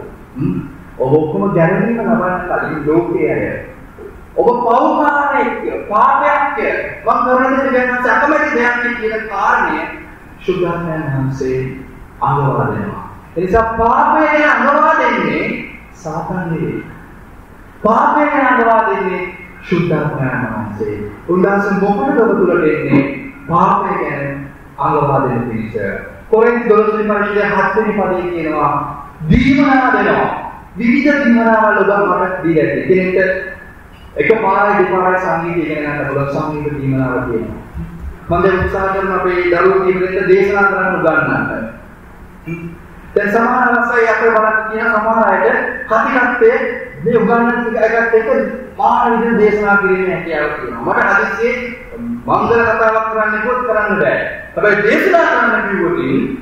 ඔබ ඔක්කොම ගැනීම ලබන්න කලින් ලෝකයේ ඔබ පෞකාරයෙක් පාපයක් මම කරන්නේ දෙයක් අකමැති දෙයක් කියන කාරණය සුද්ධාත්මයන් වහන්සේ අනුවාද දෙනවා. ඒ නිසා පාපය අනුවාද දෙන්නේ සාතන් නෙවෙයි. පාපය අනුවාද දෙන්නේ සුද්ධාත්මයන් වහන්සේ. උන්වහන්සේ මොකටද ඔබ තුලට එන්නේ? පාපය ගැන අනුවාද දෙන්න පිණිස. කොරින්ත 12 වෙනි පරිච්ඡේදයේ 7 වෙනි පදයේ කියනවා දීමනා දෙනවා. විවිධ දීමනාවල් ඔබ මට දීලා ඇති. කෙනෙක්ට එකපාරයි දෙපාරයි සංගීතය ඉගෙන ගන්න පුළුවන් සංගීත දීමනාව තියෙනවා. මම දැන් උත්සාහ කරන අපේ දරුවෝ කීපෙනෙක්ට දේශනා කරන්න උගන්වන්න. දැන් සමහර අවස්ථාවේ අපේ බලන්න කියන සමහර අයට කතිකත්තේ මේ උගන්වන එකත් එක්ක මාන විදිහට දේශනා කිරීමේ හැකියාව තියෙනවා. මට හදිස්සියේ මංගල කතාවක් කරන්න කිව්වොත් කරන්න බෑ. හැබැයි දේශනා කරන්න කිව්වොත්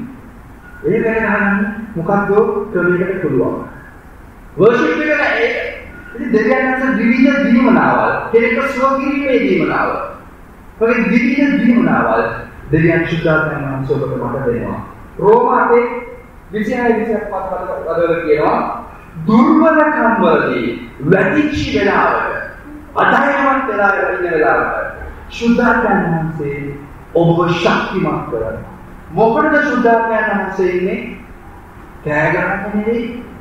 ඒ ගැන අහන්න මොකක්ද ක්‍රමයකට පුළුවන්. වර්ෂිප් එක ඉතින් දෙවියන්ගේ විවිධ දීමනාවල් කෙනෙක් සුවකිරීමේ දීමනාව. ඔය විවිධ දීමනාවල් දෙවියන් සුද්ධාත්මයන් වහන්සේ ඔබට මට දෙනවා. රෝම 8:26-27 පදවල කියනවා දුර්වලකම් වලදී වැටිච්ච වෙලාවට අධෛර්යවත් වෙලා ඉන්න වෙලාවට සුද්ධාත්මයන් වහන්සේ ඔබව ශක්තිමත් කරනවා. මොකටද සුද්ධාත්මයන් වහන්සේ ඉන්නේ? කෑ ගන්න නෙවෙයි.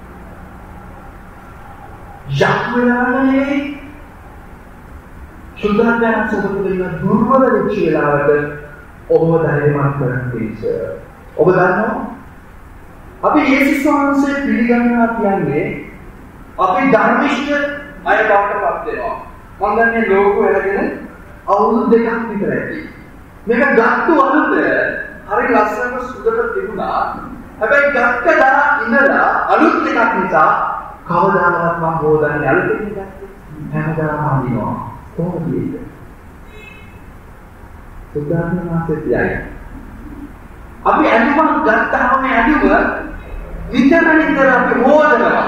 යක්වලා නෙවෙයි. සුද්ධාත්මයන් වහන්සේ ඔබට දෙන දුර්වල වෙච්ච වෙලාවට ඔබව ධෛර්යමත් කරන පිණිස. ඔබ දන්නවා අපි යේසුස් වහන්සේ පිළිගන්නවා කියන්නේ අපි ධර්මිෂ්ඨ අය බවට පත් වෙනවා. මම දැන් මේ ලෝකෙ වැඩගෙන අවුරුදු 2ක් විතර ඇති. මේක ගත්තු අලුත හරි ලස්සනට සුදුට තිබුණා. හැබැයි ගත්ත දා ඉඳලා අලුත් එකක් නිසා කවදාවත් මම හොදන්නේ අලුතෙන් ගත්තේ. හැමදාම අඳිනවා. කොහොමද ඒක? සුද්ධාත්මනාසේ කියයි. අපි අඳුමක් ගත්තාම මේ අඳුම විතර අපි හොදනවා.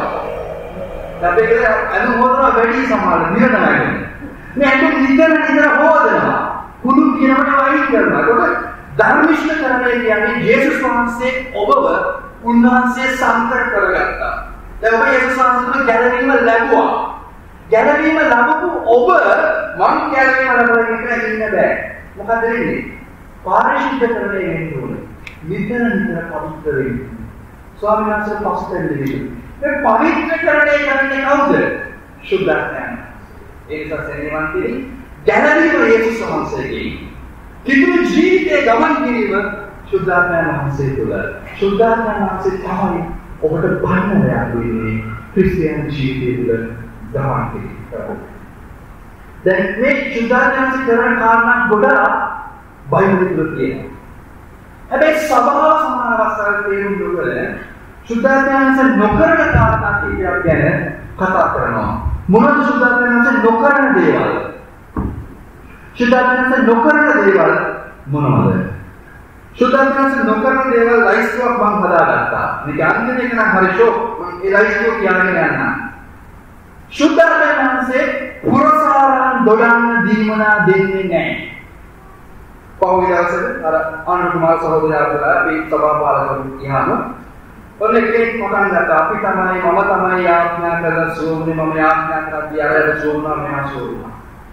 අපේ අඳුම හොදනවා වැඩි සමාන නිරතනයි. මේ අඳුම විතර හොදනවා. කුඩු කියනකොට වයින් කරනවා. ඒක ධර්මිෂ්ඨකරණය කියන්නේ යේසුස් වහන්සේ ඔබව උන්වහන්සේ සංකර කරගත්තා. දැන් ඔබ යේසුස් වහන්සේට ගැලවීම ලැබුවා. ගැලවීම ලැබපු ඔබ මං ගැලවීම ලැබුවා කියන එක ඉන්න බෑ. මොකද වෙන්නේ? පාරිශුද්ධකරණය වෙන්න ඕනේ. නිතර පවිත්‍ර වෙන්න. ස්වාමීන් වහන්සේ පස්තෙන්නේ. මේ පවිත්‍රකරණය කරන්නේ කවුද? සුද්ධාත්මයන්. ඒක සසෙන්වන් කියන්නේ ගැලවීම යේසුස් වහන්සේගේ. කිතුරු ජීවිතේ ගමන් කිරීම සුද්ධාත්මයන් වහන්සේ තුළ. සුද්ධාත්මයන් වහන්සේ තමයි ඔබට බණ්ඩයක් වෙන්නේ ක්‍රිස්තියානි ජීවිතය තුළ ගමන් කිරීම. දැන් මේ සුද්ධාත්මයන් වහන්සේ කරන කාරණා ගොඩක් බයිබලෙ තුල තියෙනවා. හැබැයි සබාව සමාන අවස්ථාවල තේරුම් ගන්න සුද්ධාත්මයන් වහන්සේ නොකරන කාරණා කීයක් ගැන කතා කරනවා. මොනවද සුද්ධාත්මයන් වහන්සේ නොකරන දේවල්? සුද්ධාත්මයන් වහන්සේ නොකරන දේවල් මොනවද? සුද්ධාත්මයන් වහන්සේ නොකරන දේවල් ලයිස්ට්ුවක් මම හදාගත්තා. මේක අන්තිම එක නම් හරි ෂෝක්. මම ඒ ලයිස්ට්ුව කියන්නේ යන්නම්. සුද්ධාත්මයන් වහන්සේ පුරසාරයන් දොඩන්න දීමනා දෙන්නේ නැහැ. පහුගිය දවසේ අර ආනන්ද කුමාර සහෝදරයා මේ සභාපාලකවරු කියහම ඔන්න කෙනෙක් මතන් ගත්තා අපි තමයි මම තමයි ආඥා කරලා සෝමනේ මම ආඥා කරලා දියාරේ සෝමනා මෙහා සෝමනා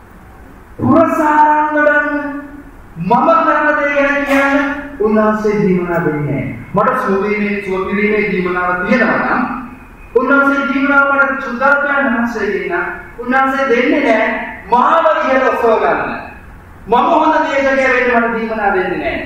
පුරසාරයන් දොඩන්න මම කරන දේ ගැන කියන්නේ උන්වහන්සේ දීමනා දෙන්නේ නැහැ. මට සුවපිරීමේ දීමනාව තියෙනවා නම් උන්වහන්සේ දීමනාව මට සුද්ධාත්මයන් වහන්සේ දෙන්න උන්වහන්සේ දෙන්නේ නැහැ මාව ඉහළ ඔසව ගන්න. මම හොඳ දේශකයෙක් වෙන්න මට දීමනා දෙන්නේ නැහැ.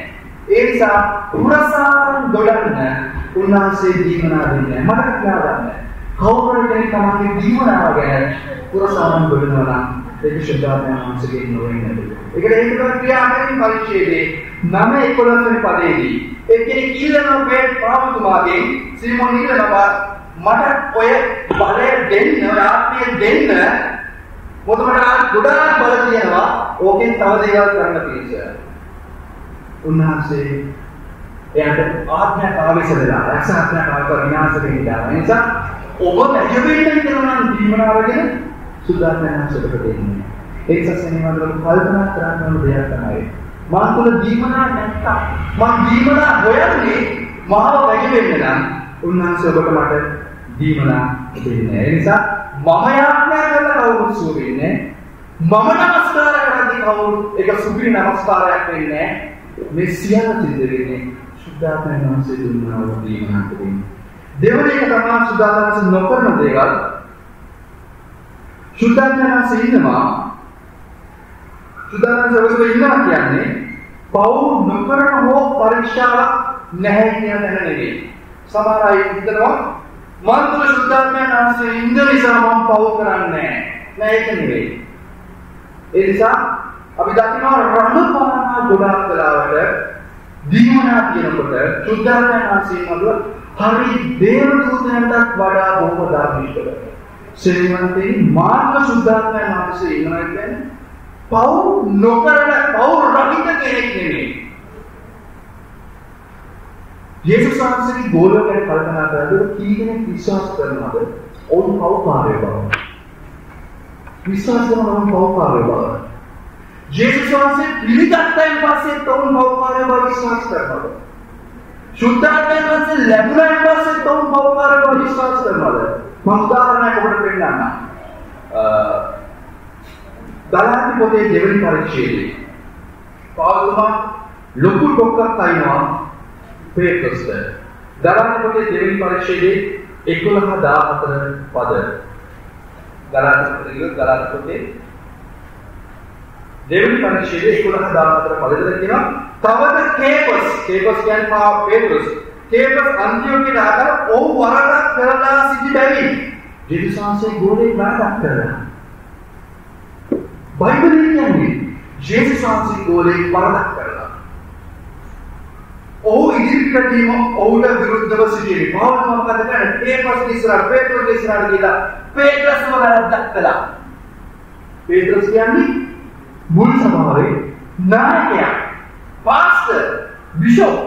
ඒ නිසා පුරසාරම් දොඩන්න උන්වහන්සේ දීමනා දෙන්නේ මට කියලා ගන්න. කවුරු කෙනෙක් තමයි දීමනාව ගැන පුරසාරම් දොඩනවා නම් ඒක ශුද්ධාත්මයන් වහන්සේගේ නොවෙන්නේ. ඒකට හේතුව ක්‍රියාවෙන් පරිච්ඡේදයේ 9:11 වෙනි පදයේදී එක්කෙනෙක් ඉල්ලනවා මේ පාවතුමාගෙන් සිමෝන් ඉල්ලනවා මට ඔය බලය දෙන්න ආත්මය දෙන්න මොකද මට ගොඩාක් බල තියෙනවා ඕකෙන් තව දේවල් කරන්න පිළිස. උන්වහන්සේ එයාට ආත්මයක් ආවේශ වෙලා රසාත්මයක් ආව විනාශ වෙනවා. ඒ නිසා ඔබ නැජෙන්න කරනවා නම් දීමනාවගෙන සුද්ධාත්මයන්සකට දෙන්නේ. ඒ නිසා සෙනෙහවල කල්පනා කරන්න ඕන දෙයක් තමයි. මා තුළ දීමනා නැත්තම් මා දීමනා හොයන්නේ මාව වැජෙන්න නම් උන්වහන්සේ ඔබට මට දීමනා දෙන්නේ. ඒ නිසා මම යාඥා කරලා කවුරුත් සුව වෙන්නේ මම නමස්කාර කරද්දී කවුරුත් ඒක සුපිරි නමස්කාරයක් වෙන්නේ මේ සියල්ල සිද්ධ වෙන්නේ සුද්ධාත්මයන් වහන්සේ දුන්නා වූ දීමනා දෙන්නේ. දෙවන එක තමයි සුද්ධාත්මයන් නොකරන දේවල්. සුද්ධාත්මයන් වහන්සේ ඉන්නවා සුද්ධාත්මයන් වහන්සේ ඉන්නවා කියන්නේ පව් නොකරන හෝ පරීක්ෂාවක් නැහැ කියන තැන නෙවෙයි. සමහර අය හිතනවා මන් තුළ සුද්ධාත්මයන් වහන්සේ ඉන්න නිසා මම පව් කරන්නේ නැහැ. ඒක නෙවෙයි. ඒ නිසා අපි දකිනවා රහමපානා ගොඩාක් වෙලාවට දීමනා කියනකොට සුද්ධාත්මයන් වහන්සේ නළුව හරි දේව දූතයන්ටත් වඩා බොහෝ ධර්මිෂ්ඨව. ශ්‍රීමන්තේ මාර්ග සුද්ධාත්මයන් වහන්සේ ඉන්නවා කියන්නේ පව් නොකරන පව් රහිත කෙනෙක් නෙවෙයි. යේසුස් වහන්සේගේ ගෝලෝ ගැන කල්පනා කරද්දී කී දෙනෙක් විශ්වාස කරනවද? ඔවුන් පව්කාරයෝ බව. විශ්වාස කරනවා පව්කාරයෝ බව. යේසුස් වහන්සේ පිළිගත්තයින් පස්සේ ඔවුන් පව්කාරයෝ බව විශ්වාස කරනවද? සුද්ධාත්මයන් වහන්සේ ලැබුණායින් පස්සේ ඔවුන් පව්කාරයෝ බව විශ්වාස කරනවද? මම උදාහරණයක් ඔබට පෙන්නන්නම්. ගලාති පොතේ දෙවෙනි පරිච්ඡේදයේ පවුල්තුමා ලොකු ඩොක්කක් අයිනවා පේත්‍රස්ට. ගලාති පොතේ දෙවෙනි පරිච්ඡේදයේ 11-14 පද. ගලාති පොතේ දෙවෙනි පරිච්ඡේදයේ 11-14 පදවල කියනවා තවද කේපස් කියන්නේ පේත්‍රස් අන්තිෝකියට ආකාර ඔව් වරදක් කරලා සිටි බැවින් ජේසුස් වහන්සේ ගෝලේ වරදක් කරලා බයිබලයේ කියන්නේ ජේසුස් වහන්සේ ගෝලේ වරදක් කරලා ඔව් ඉදිරියටදීම ඔවුන්ට විරුද්ධව සිටියේ පවුල් මොකද කරන්නේ කේපස් ඉස්සරහ පේත්‍රස් ඉස්සරහ ගිහලා පේත්‍රස්ව වරදක් කළා. පේත්‍රස් කියන්නේ මුල් සභාවේ නායකයා පාස්ටර් බිෂොප්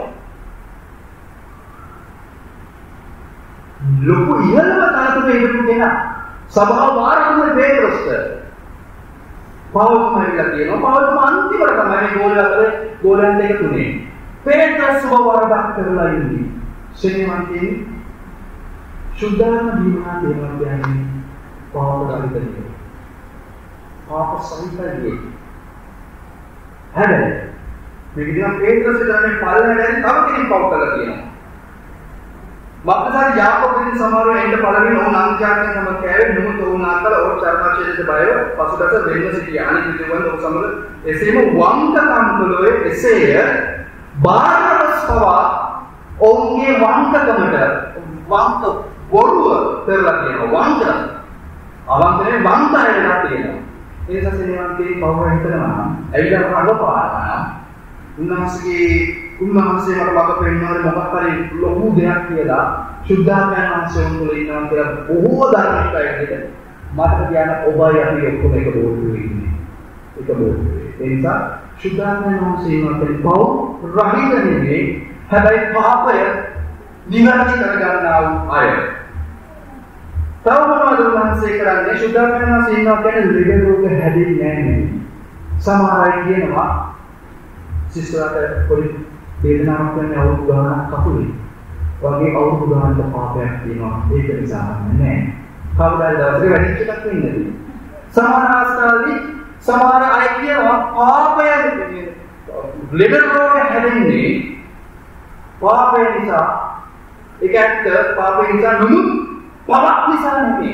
ලොකු ඉහළම තනතුරේ ඉඳපු කෙනා සභාව වාරකම පේත්‍රස්ට පවුල් මරිලා කියනවා පවුල් අන්තිමට තමයි ගෝලයන් දෙක තුනේ පේත්‍රස්ව වරදක් කරලා ඉන්නේ. ශ්‍රේණිමන්තේ සුද්ධාත්ම දීමනා දේවල් කියන්නේ පාපකරිතනේ පාප සහිතයි. හැබැයි මේක දින පේත්‍රස් ගන්නේ පල්ලෙන් තව කෙනෙක් පව් කරලා කියනවා. මක්කසාර යාකෝබෙන් සමහරව එන්න පළවෙනි ඕන අංගයන් සම කෑවේ නුඹ තෝරන අතල ඕ චර්මාචේදයට බයව පසුදස වෙන්න සිටියා. අනිත් විදිහවල ඔය සමග එසේම වංකකම් කළෝයේ එසේය බාරබස් පවා ඔවුන්ගේ වංකකමට වංක බොරුව කරලා තියෙනවා. වංක අවංකනේ වංකරයලා තියෙනවා. ඒ නිසා සෙනෙවන්තේ පවව හිතනවා ඇවිල්ලා රඟපානවා. උන්වහන්සේ මට මග පෙන්වන්නේ මොකක් හරි ලොකු දෙයක් කියලා සුද්ධාත්මයන් වහන්සේ උන්වල ඉන්නවා කියලා බොහෝ ධර්මිකයෙක් මට කියන ඔබයි අපි ඔක්කොම එක බෝධුවේ ඉන්නේ. එක බෝධුවේ. ඒ නිසා සුද්ධාත්මයන් වහන්සේ ඉන්නවා පව් රහිත නෙමෙයි. හැබැයි පාපය නිවැරදි කරගන්නා වූ අය. තව මොනවද උන්වහන්සේ කරන්නේ? සුද්ධාත්මයන් වහන්සේ ඉන්නවා කියන්නේ ලෙඩ රෝග හැදෙන්නේ නැහැ. සමහර අය කියනවා සිස්ටරට පොඩි වේදනාවක් වෙන අවුරුදු ගානක් කකුලේ වගේ අවුරුදු ගානක පාපයක් තියෙනවා. ඒක නිසා නෑ. කවදාද දවසේ වැඩිච්ච එකක් වෙන්නේ. සමහර අවස්ථාවලදී සමහර අය කියනවා පාපය ලෙඩ රෝග හැදෙන්නේ පාපය නිසා. ඒක ඇත්ත පාපය නිසා නෙමෙයි පවක් නිසා නෙමෙයි.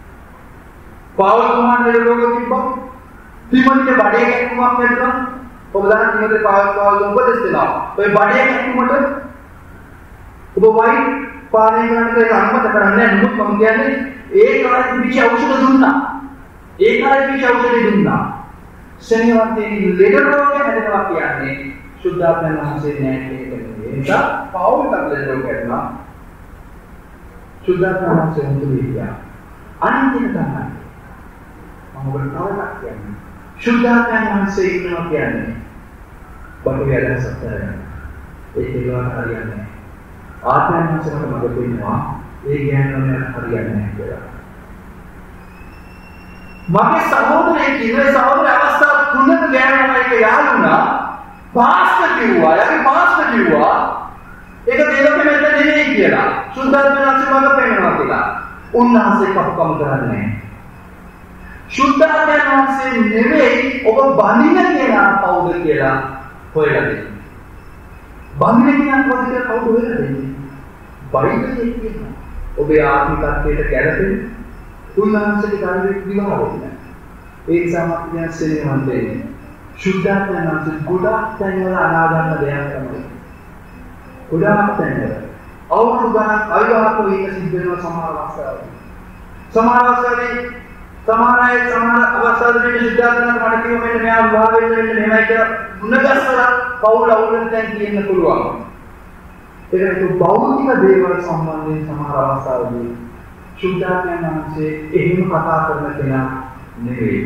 පාවල් කුමාර ලෙඩ රෝග තිබ්බා. තිබුණේ බඩේ කැක්කුමක් වෙනවා. ඔබ දන්න කිමතේ පාවල් උපදෙස් දෙනවා. ඔය බඩේ කැක්කුමට ඔබ වයින් පානය කරන්නට ඒක අනුමත කරන්නේ නැහැ. නමුත් මම කියන්නේ ඒ කාලේ තිබිච්ච ඖෂධ දුන්නා. ඒ කාලේ තිබිච්ච ඖෂධ දුන්නා. ශනිවන්තේ ලෙඩ රෝගය හැදෙනවා කියන්නේ සුද්ධාත්මයන් වහන්සේ නෑ කියන එක. ඒ නිසා පෞල් ලෙඩ රෝගය හැදෙනවා. සුද්ධාත්මයන් වහන්සේ මුතු විද්‍යාව. අනිත් එක තමයි මම ඔබට තවයක් කියන්නේ. සුද්ධාත්මයන් වහන්සේ ඉන්නවා කියන්නේ බටු යදසක් කරගෙන. ඒක ඒවා හරියන්නේ නැහැ. ආත්මයන් වහන්සේට මඟ පෙන්නනවා ඒ ඥානවල හරියන්නේ නැහැ කියලා. මගේ සහෝදරයෙක් ඉන්නේ සහෝදර අවස්ථා තුනක ගෑනම එක යාළුණා පාස්ටර් කිව්වා යාගේ පාස්ටර් කිව්වා ඒක දෙලොක මෙතන නෙමෙයි කියලා. සුද්ධාත්මයන් වහන්සේ මඟ පෙන්නනවා කියලා. උන්වහන්සේ කපකම් කරන්නේ නැහැ. සුද්ධාත්මයන් වහන්සේ නෙවෙයි ඔබ බඳින කෙනා කවුද කියලා හොයලා දෙන්න. බඳින කෙනා කවුද කියලා කවුද හොයලා දෙන්නේ? බයිබලයේ කියනවා. ඔබේ ආත්මිකත්වයට ගැළපෙන උන්වහන්සේගේ කාර්යයක් විවාහ වෙන්නේ. ඒ නිසා මම කියන සෙනෙහවන්තේ සුද්ධාත්මයන් වහන්සේ ගොඩක් තැන්වල අනාගන්න දෙයක් තමයි. ගොඩක් තැන්වල අවුරුදු ගණන් අවිවාහක වෙන්න සිද්ධ වෙනවා සමහර අවස්ථාවල. සමහර අවස්ථාවලදී සුද්ධාත්මයන් මට කිව්ව මෙන්න මෙයා විවාහ වෙන්න මෙහෙමයි කියලා මුණගස්සලා පවුල අවුලෙන් දැන් කියන්න පුළුවන්. ඒකට භෞතික දේවල් සම්බන්ධයෙන් සමහර අවස්ථාවලදී සුද්ධාත්මයන් වහන්සේ එහෙම කතා කරන කෙනා නෙවෙයි.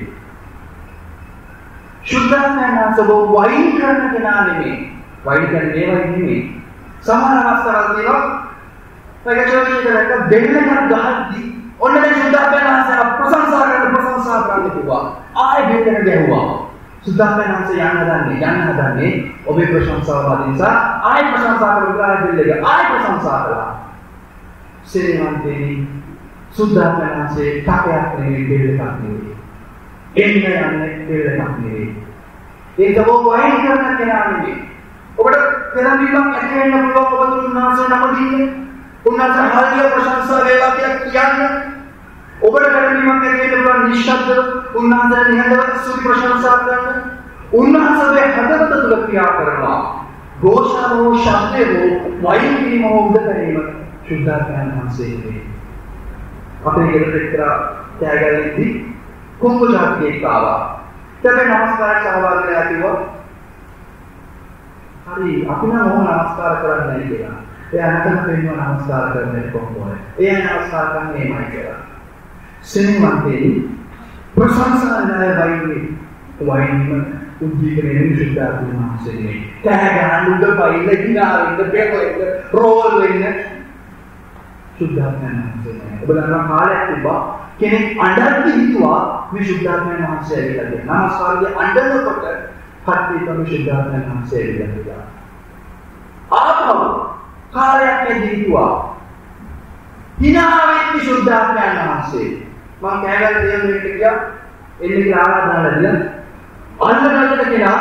සුද්ධාත්මයන් වහන්සේ වයින් කරන කෙනා නෙවෙයි. වයින් කියන්නේ ඒවයි නෙවෙයි. සමහර අවස්ථාවල් තියෙනවා පැකචෝලියකට දෙන්නක් ගහද්දි ඔන්න දැන් සුද්ධාත්මයන් වහන්සේ ප්‍රශංසා කරන්න කිව්වා. ආයෙ දෙන්නක ගැහුවා. සුද්ධාත්මයන් වහන්සේ යන්න හදන්නේ ඔබේ ප්‍රශංසාව වදින නිසා ආයෙ ප්‍රශංසා කරලා දෙල්ලක ආයෙ ප්‍රශංසා කළා. සෙනෙහවන්තේ සුද්ධාත්මයන් වහන්සේ කටයක් නෙවෙයි දෙල්ලක් නෙවෙයි. යන්නේ දෙල්ලක් නෙවෙයි. ඒක ඔබ වයින් කරන කෙනා නෙවෙයි. ඔබට පෙරදීමක් ඇති වෙන්න පුළුවන් ඔබ උන්වහන්සේ නම දීන්නේ. උන්වහන්සේ හරිය ප්‍රශංසා වේවා කියලා කියන්න. ඔබට පෙරදීමක් ඇති වෙන්න පුළුවන් නිශ්ශබ්දව උන්වහන්සේ නිහඬව සුදු ප්‍රශංසා කරන්න. උන්වහන්සේ හදවත තුළ ක්‍රියා කරනවා. ഘോഷාවෝ ශබ්දේවෝ වයින් කිරීමෝ උදකරීම සුද්ධාත්මයන් වහන්සේ වේ. අපේ ගෙදර තෑගැලෙද්දී කුඹු ජාතියෙක් ආවා. තමයි නමස්කාරයට සහභාගී වෙලා කිව්වා. හරි අපි නම් ඕම නමස්කාර කරන්නේ නැහැ කියලා. එයා නැතන පෙන්වන නමස්කාර කරන්නේ කොහොමද? එයා නමස්කාර කරන්නේ එමය කියලා. සෙනෙහවන්තේ ප්‍රශංසාලය වයින් උද්දීපනයේ සුද්ධාත්මයන් වහන්සේ තෑගැලුඩ බයිල දිනාවෙන්න බෙහෙන්න රෝල් වෙන්න සුද්ධාත්මයන් වහන්සේ. ඔබ දන්නා කාලයක් තිබ්බා කෙනෙක් අඬද්දි හිතුවා මේ සුද්ධාත්මයන් වහන්සේ ඇවිල්ලා තියෙනවා. නමස්කාරයේ අඬනකොට කට්ටිය තමයි සුද්ධාත්මයන් වහන්සේ ඇවිල්ලා තියෙනවා. ආපහු කාලයක් හිතුවා හිනාවෙච්ච සුද්ධාත්මයන් වහන්සේ. මම කෑගල් දෙන්නෙක් ගියා එන්නේ කියලා ආරාධනා කළා. අන්නකට කියලා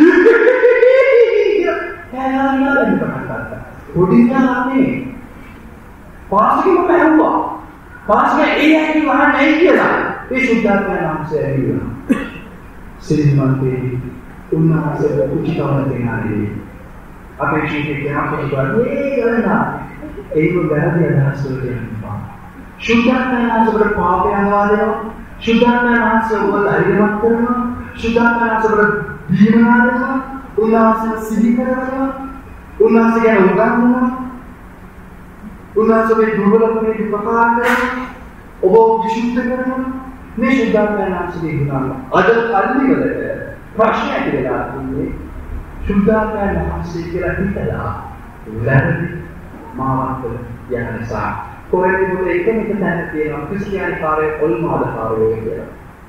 කෑගල් පටන් ගත්තා. පොඩි ඥානේ පාස්කෙම පැහැවුවා. පාස්කේ ඒ ඇයි වහන්නේ නැහැ කියලා. ඒ සුද්ධාත්මයන් වහන්සේ ඇවිල්ලා. සිරිමන්තේ උන්වහන්සේ උචිතවම දෙනානේ. අපේ ජීවිතේ අපේ ගන්නේ ගණනා. ඒක වැරදි අදහස් වලට යනවා. සුද්ධාත්මයන් වහන්සේට පාපයන් වාදනවා. සුද්ධාත්මයන් වහන්සේ ඔබ ධෛර්යවත් කරනවා. සුද්ධාත්මයන් වහන්සේට දීමනා දෙනවා. උන්වහන්සේ සිහි කරනවා. උන්වහන්සේ ගැන උගන්වනවා. උන්වහන්සේ දුර්වලකමේ උපකාර කරනවා. ඔබ විසුද්ධ කරනවා. මේ සුද්ධාත්මයන් වහන්සේගේ ගුණ අද කල්ලිවලට ප්‍රශ්න ඇති වෙලා තියෙන්නේ සුද්ධාත්මයන් වහන්සේ කියලා හිතලා වැරදි මාවන්තල යන නිසා කොහෙන්ද මොකද එකම එක තැන තියෙනවා ක්‍රිස්තියානි කාර්යය ඔල්මාදකාරයෝ කියලා.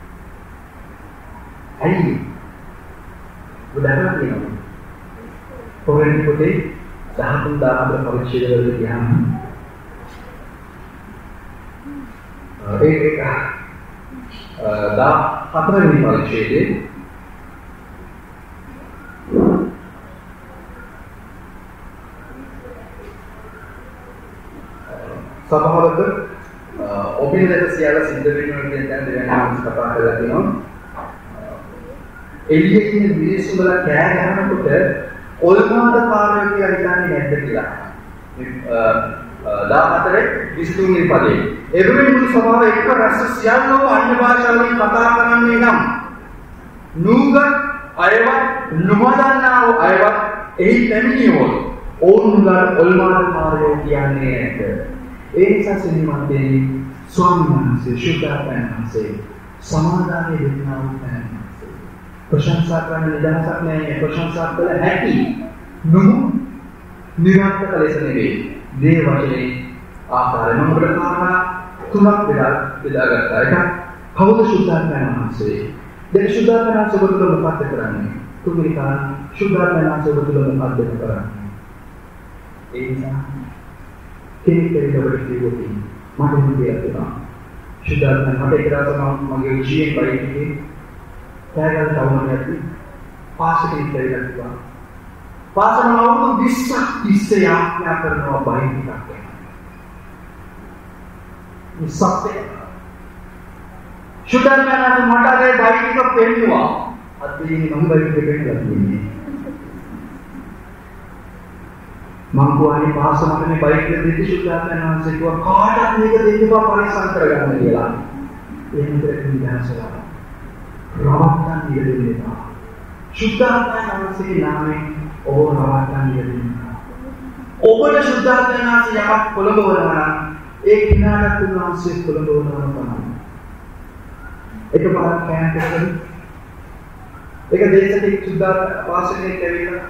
ඇයි? උදාහරණ දෙනවා. කොහෙන්ද පොතේ 13 පරිච්ඡේදවල ගියාම ඒක 14 වෙනි පරිච්ඡේදයේ සමහරවිට ඔබේ සියල්ල සිද්ධ වෙනවා කියන දැන දෙවෙනි කතා කරලා තියෙනවා. එළියේ ඉන්න මිනිස්සු වල කෑ ගහනකොට ඔල්මාද කාර්යය කියලා හිතන්නේ නැද්ද කියලා. මේ 14 23 වෙනි පදේ. එබැවින් මුළු සභාව එක්ක රැස් සියල්ලෝ අන්‍ය භාෂාවලින් කතා කරන්නේ නම් නුග අයවත් නොදන්නා වූ අයවත් එහි පැමිණියොත් ඔවුන්ගට ඔල්මාද කාර්යය කියන්නේ නැද්ද? ඒ නිසා සිනමන්තේ ස්වාමීන් වහන්සේ ශුද්ධාත්මයන් වහන්සේ සමාදානයේ දෙන්නා වූ පැනන්සේ ප්‍රශංසා කරන නිදහසක් නැහැ ප්‍රශංසා කළ හැකි නොමු නිරන්තර ලෙස නෙවේ දේ වචනේ ආකාරය මම ඔබට කාරණා තුනක් බෙදාගත්තා. එකක් කවුද ශුද්ධාත්මයන් වහන්සේ? දැන් ශුද්ධාත්මයන් වහන්සේ ඔබට මොකක්ද කරන්නේ? තුන්වෙනි කාරණා ශුද්ධාත්මයන් වහන්සේ ඔබට මොකක්ද කරන්නේ? ඒ නිසා කෙනෙක් ඔබට කිව්වොත් මට හිතේ තියෙනවා ශුද්ධාත්මයන් මට එක දවසක් මගේ ජීයෙන් බයිකේ කෑගල් තවුනක් ඇති පාසකෙක් කියලා කිව්වා. පාසම අවුරුදු 20ක් තිස්සේ යාත්‍රා කරනවා බයික් එකක්. මේ සත්‍ය ශුද්ධාත්මයන් මට අර බයික් එක පෙන්නුවා. අද්දීනේ මම බයික් එක පෙන්නලා තියෙන්නේ. මම කියන්නේ පාසම මට මේ බයික් එක දෙන්න ශුද්ධාත්මයන් වහන්සේ කිව්වා කාටවත් මේක දෙන්න බා පරිස්සම් කරගන්න කියලා. එහෙම දෙයක් නිදහසලා. රවට්ටන් ඉගෙනගන්නවා. ශුද්ධාත්මයන් වහන්සේගේ නාමයෙන් ඔබ රවට්ටන් ඉගෙනගන්නවා. ඔබට ශුද්ධාත්මයන් වහන්සේ යමක් කොළඹවනවා නම් ඒ කිනාට උන්වහන්සේ කොළඹවනවා තමයි. එකපාරක් කෑන්ට් එකකට ඒක දේශකෙක් ශුද්ධාත්ම වාසකෙක් ඇවිල්ලා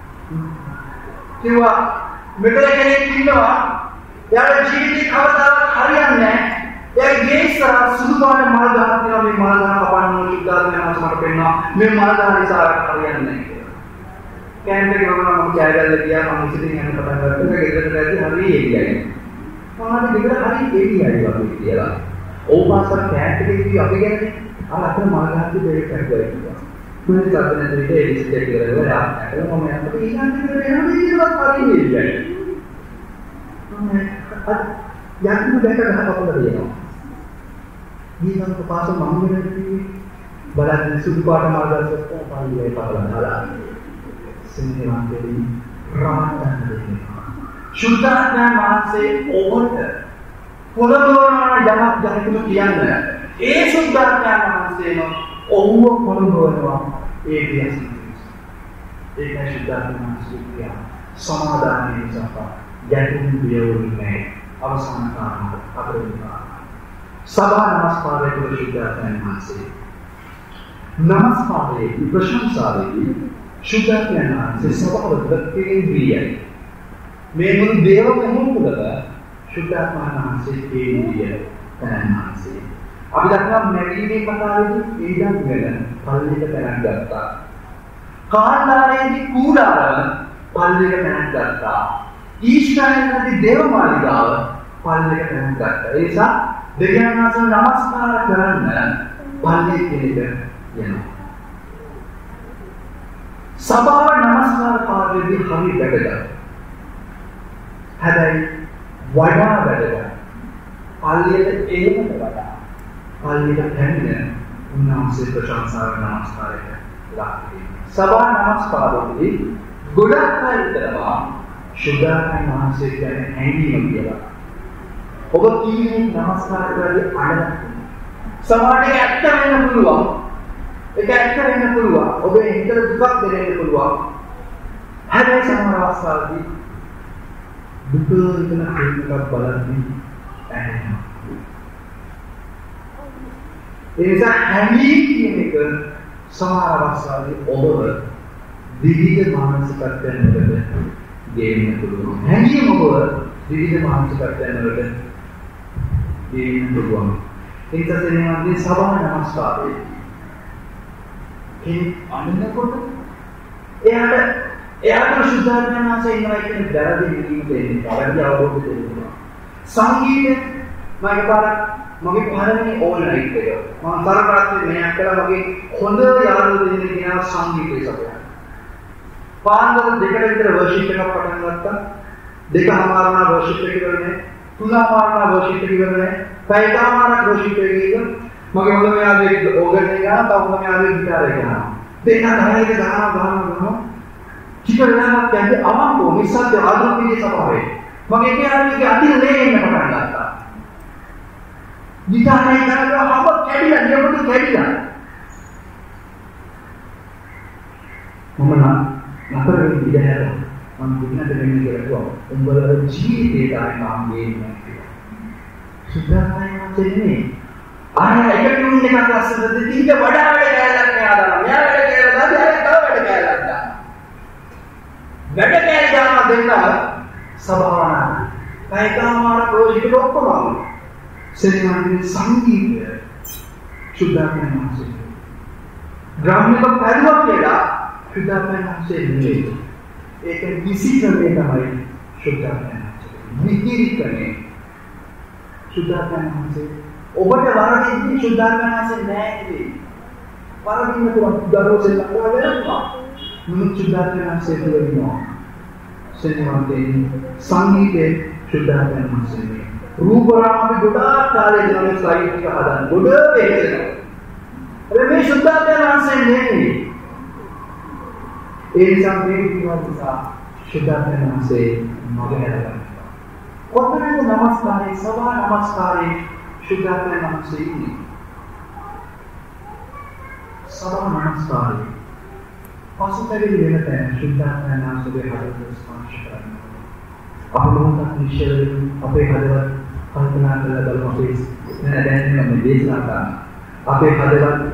කිව්වා මෙතන කෙනෙක් ඉන්නවා එයාගේ ජීවිතේ කවදාවත් හරියන්නේ නැහැ. එයාගේ ගේ ඉස්සරහ සුදු පාට මල් ගහක් තියෙනවා මේ මල් ගහ කපන්න ඕන ශුද්ධාත්මයන් වහන්සේ මට පෙන්නවා මේ මල් ගහ නිසා හරියන්නේ නැහැ කියලා. කෑන්ට් එකේ ගමන මම කෑගල්ල ගියා මම ඉතින් යන පටන් ගත්තා. ඒක ගෙදරට ඇවිත් හරි එළියයි. මොනවද ගෙදර හරි එළියයි වගේ කියලා. ඕපාසර කෑන්ට් එකේ කිව්ව අපි ගැන අර මල් ගහක් දෙයක් කරගයි කියලා. මොනවද කරන්නේ දෙවිද එලිස්ට් එක කියලා යාත්‍රා කරලා මම යන්න ඊළඟට වෙනවා මේකවත් හරියන්නේ නැහැ. මම යන්න බැක ගහපොළ දෙනවා. ඊළඟ පාස මම වෙන්නේ බලන්න සුදු පාට මල් ගස්සක් පාළියේ පාලන දාලා සිංහලන්තේ රාමයන් දෙන්නවා. ශුද්ධාත්මයන් වහන්සේ ඔබට පොළොවන යමක් ජනිකුට කියන්නේ ඒ ශුද්ධාත්මයන් වහන්සේම ඔව්ව පොළොවනවා ඒ පියසින්. ඒකයි ශුද්ධාත්මයන් වහන්සේ සමාදානයේ සපා ගැටුම් දියුනේ අවසන් කාරණා අපරිණා සභා නමස්කාරය කළ ශුද්ධාත්මයන් වහන්සේ නමස්කාරයේ ප්‍රශංසාවේ ශුද්ධාත්මයන් වහන්සේ සභාවට කේන්ද්‍රීයයි. මේ මුළු දේව මහමුලක ශුද්ධාත්මයන් වහන්සේ කේන්ද්‍රීයයි තනන්හන්සේ. අපි දන්නවා මැරීමේ කතාවේදී ඊඩම් වෙන පල්ලියක තැනක් ගත්තා. කාණ්ඩාරයේදී කූඩාරම පල්ලියක තැනක් ගත්තා. ඊශ්‍රායලයේ දේවමාලිගාව පල්ලියක තැනක් ගත්තා. ඒ නිසා දෙවියන් වහන්සේ නමස්කාර කරන්න පල්ලිය කෙනෙක් යනවා. සභාව නමස්කාර කාර්යයේදී හරි වැදගත්. හැබැයි වඩා වැදගත්. පල්ලියට එන්නට වඩා පල්ලියට පැමිණ උන්වහන්සේ ප්‍රශංසාව නමස්කාරයට ලක් වෙනවා. සභා නමස්කාරවලදී ගොඩක් අය හිතනවා ශුද්ධාත්මයන් වහන්සේ කියන්නේ හැඟීම කියලා. ඔබ කීනේ නමස්කාර කරලා අඬන සමාජයේ ඇත්ත වෙන්න පුළුවන්. ඒක ඇත්ත වෙන්න පුළුවන්. ඔබේ හිතට දුකක් දෙන්න පුළුවන්. හැබැයි සමහර අවස්ථාවලදී දුක විඳින කෙනෙක් බලද්දී ඇහෙනවා. ඒ නිසා හැඟීම් කියන එක සමහර අවස්ථාවලදී ඔබව විවිධ මානසිකත්වයන් වලට ගේන්න පුළුවන්. හැඟීම් ඔබව විවිධ මානසිකත්වයන් වලට ගේන්න පුළුවන්. ඒක තමයි සභා නමස්කාරය. කෙනෙක් අඬනකොට එයාට ශුද්ධාත්මයන් වහන්සේ ඉන්නවා කියන දැරදි විදිහට දෙන්නේ. වැරදි අවබෝධ දෙන්නවා. සංගීතය මගේ පළවෙනි ඕල් නයිට් එක. මම තරකරත් මෙයක් කළා මගේ හොඳ යාළුවෝ දෙන්නෙක් කෙනා සංගීතය සපයන. පාන්දර දෙකට විතර වර්ෂිප් එකක් පටන් ගත්තා. දෙකමාරම වර්ෂිප් එක ඉවරනේ. තුනමාරම වර්ෂිප් එක ඉවරනේ. පැයකමාරක් වර්ෂිප් එක ඉවර. මගේ හොඳම යාළුවෙක් ඕගන් එක ගන්නවා, තව හොඳම යාළුවෙක් ගිටාර් එක ගන්නවා. දෙන්න ධායක ගහනවා ටික වෙලාවක් යද්දී අවංකව මිසත් ආධුනික සභාවේ මගේ පියාණන්ගේ අතින් ලේන්න පටන් ගත්තා. විතරයි කරලා හම කැඩිලා දෙමුතු කැඩිලා. මම නතර වෙන්න ඉඩහැර මම දුන්නට වෙන්නේ කියලා කිව්වා. උඹලගේ ජීවිතේ තමයි මම ගේන්නේ කියලා. සුද්ධායන දෙන්නේ. එක ටියුන් එකක් අස්සද දෙන්න වඩා වැඩ කැලලක් නෑදලා. මෙයා වැඩ කැලලා දාලා තව වැඩ කැලලක් දානවා. වැඩ කැලේ දානවා දෙන්න සභාවන. කායිකමාර ප්‍රොජෙක්ට් ඔක්කොම සෙනඟේ සංගීතය සුද්ධායන මාසේ. ග්‍රාමික පරිවර්තන කියලා සුද්ධායන මාසේ නෙවෙයි. ඒක විසිකරණය තමයි සුද්ධායන මාසේ. විකිරිකරණය සුද්ධායන මාසේ. ඔබට වරදින්නේ සුද්ධායන මාසේ නෑ නෙවෙයි. වරදින්න පුළුවන් දරෝසෙන් ලකුණු වෙනවා. මුළු සුද්ධායන මාසේ තුලිනවා. සෙනඟේ සංගීතයේ සුද්ධායන මාසේ. රූපරාම අපි ගොඩාක් කාලේ ඉඳන් ස්ලයිඩ් එක හදන්න ගොඩ වෙහෙසනවා. මේ සුද්ධායන මාසේ නෙවෙයි. ඒ නිසා මේ විදිහට සුද්ධායන මාසේ මගේ හැදගන්න. කොතනද නමස්කාරේ සවා නමස්කාරේ සුද්ධායන මාසේ ඉන්නේ. සවා නමස්කාරේ පසුතැවිලි වෙන තැන සුද්ධායන මාසේ හදවත ස්පර්ශ කරනවා. අපලෝක නිශ්චලයෙන් අපේ හදවත කල්පනා කරලා බලමු අපේ දැන් මම දේශනා කරනවා. අපේ හදවත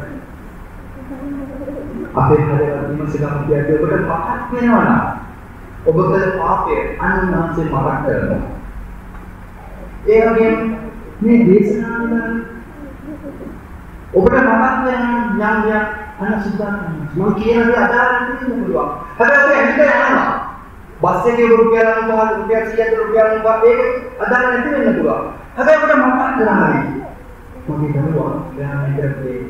විමසගමු කියන්නේ ඔබට මතක් වෙනවා නම් ඔබ කළ පාපය අනුන්වහන්සේ මතක් කරනවා. ඒ වගේම මේ දේශනාවල ඔබට මතක් වෙන යම් අනසුද්ධාත්ම මම කියන දේ අදාළ වෙන්න පුළුවන්. හැබැයි ඔබ හිත යනවා. බස් එකේ රුපියල් 100 රුපියල් 100 ඒක අදාළ නැති වෙන්න පුළුවන්. හැබැයි ඔබට මතක් කරගන්න. මගේ දරුවා දැන් මේකේ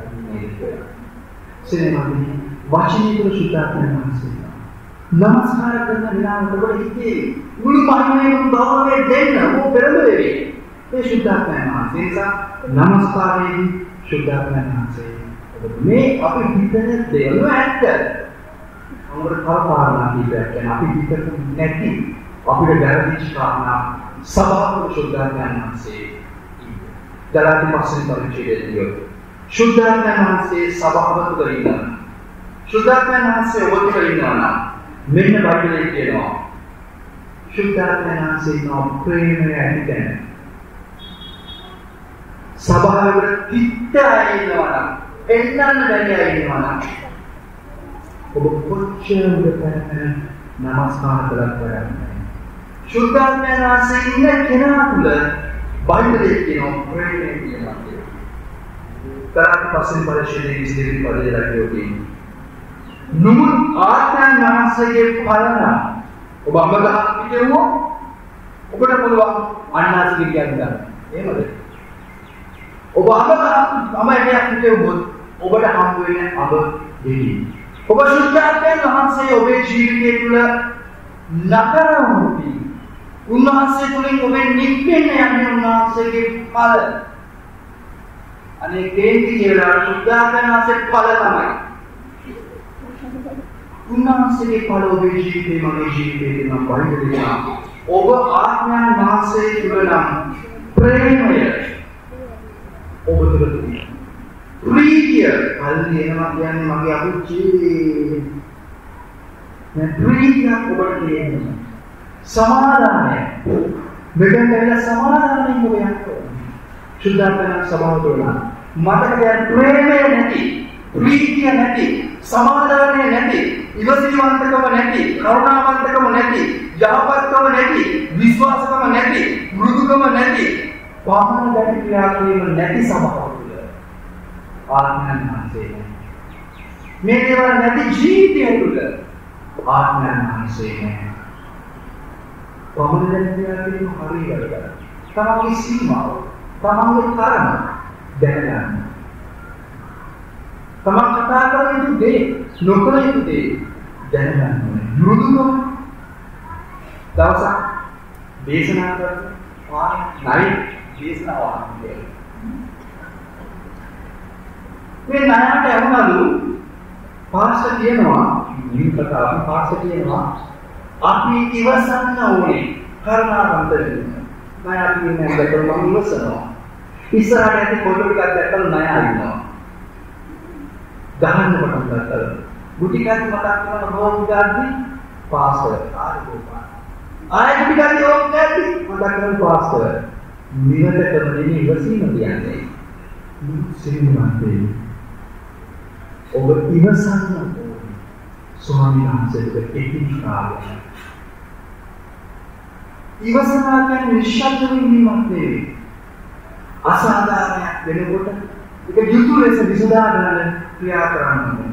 සිනමාදී වචනීය සුද්ධාත්ම මානසික නමස්කාර කරන විලාමකට ඔබට හිතේ මුළු මහිමයෙන් ගෞරවය දෙන්න ඕක පෙරදෙවි. මේ සුද්ධාත්ම මානසික නමස්කාරයේ සුද්ධාත්ම මානසික මේ අපි හිතන දේවල් ඇත්ත. අපේ කල්පනා කීපයක් ගැන අපි හිතන්නේ නැති අපිට වැරදිච්ච කාරණා සබාව සුද්ධාත්ම මානසික දලාති පස්සේ පරිචයදී සුද්ධාත්ම මානසික සබාව තුළ ඉන්නවා. සුද්ධාත්ම මානසික ඔබ තුළ ඉන්නවා නම් මෙන්න බයිබලයේ කියනවා සුද්ධාත්ම මානසික නෝ ප්‍රේමය ඇතිකන සබාවකට පිටයි ඉන්නවා නම් එන්නන්න බැරිය ඉන්නවා නම් ඔබ කොච්චර උදපැන්න නමස්කාර කළත් වැඩන්නේ. සුද්ධාත්ම මානසික ඉන්න කෙනා තුළ බයිබලයේ කියනවා ප්‍රේමය කියනවා. Karena pasien pada sini sendiri pada lagi Numun ආත්මයන් වහන්සේගේ පලන ඔබ අඹ ගහක් පිටේවෝ ඔබට පුළුවන් අන්නාසික කියන්නේ එහෙමද? ඔබ අඹ එකක් පිටේවොත් ඔබට හම්බ වෙන්නේ අඹ දෙකයි. ඔබ සුද්ධාත්මයන් වහන්සේ ඔබේ ජීවිතය තුළ නතර වුණි. උන්වහන්සේ තුළින් ඔබේ නික්මෙන්න යන්නේ උන්වහන්සේගේ ඵල. අනේ කේන්ති කියලා සුද්ධාත්මයන්ගේ ඵල තමයි. උන්වහන්සේගේ ඵල ඔබේ ජීවිතේ මගේ ජීවිතේ නම් පරිදෙනවා. ඔබ ආත්මයන් වහන්සේ තුළ නම් ප්‍රේමය ඔබ තුළ තියෙනවා. ප්‍රීතිය කල්ලි එනවා කියන්නේ මගේ අභිචේ. මේ ප්‍රීතිය ඔබට තියෙනවා. සමාදානය මෙතන කියලා සමාදානයෙන් ඔබ යනවා. සුද්ධාත්මයන් සභාව තුළ මතක දැන් ප්‍රේමය නැති, ප්‍රීතිය නැති, සමාදානය නැති, ඉවසිලිවන්තකම නැති, කරුණාවන්තකම නැති, යහපත්කම නැති, විශ්වාසකම නැති, මෘදුකම නැති, පහන දැඩි ක්‍රියාවලියම නැති සභාව තුළ ආත්මයන් වහන්සේ මේ දේවල් නැති ජීවිතය තුළ ආත්මයන් වහන්සේ නැහැ. පහන දැඩි ක්‍රියාවලියම හරියට තමන්ගේ සීමාව තමන්ගේ කරන දැනගන්න. තමන් කතා කරන යුතු දේ, නොකළ යුතු දේ දැනගන්න ඕනේ. මෘදුකම දවසක් දේශනා කරනවා නයි දේශනාවක් මේ ණයට යමුනලු පාස්ටර් කියනවා මේ කතාව පාස්ටර් කියනවා අපි ඉවසන්න ඕනේ කරුණාවන්ත වෙන්න. මම අපි මේ දැකලා මම ඉවසනවා. ඉස්සරහට ඇති ෆොටෝ ටිකක් දැක්කම ණය අරිනවා. ගහන්න පටන් ගත්තා. ගුටි කන්ති මතක් කරන රෝග ගාද්දි පාස්ටර් ආයෙ ගුටි කන්ති රෝග ගාද්දි මතක් කරන පාස්ටර් නිවත කරන්නේ ඉවසීම කියන්නේ. සිරිමන්තේ ඔබ ඉවසන්න ඕනේ. ස්වාමීන් වහන්සේට එකිනෙකාට ඉවසනා කියන්නේ නිශ්ශබ්ද වීමක් නෙවෙයි. අසාධාරණයක් වෙනකොට ඒක යුතු ලෙස විසඳා ගන්න ක්‍රියා කරන්න ඕනේ.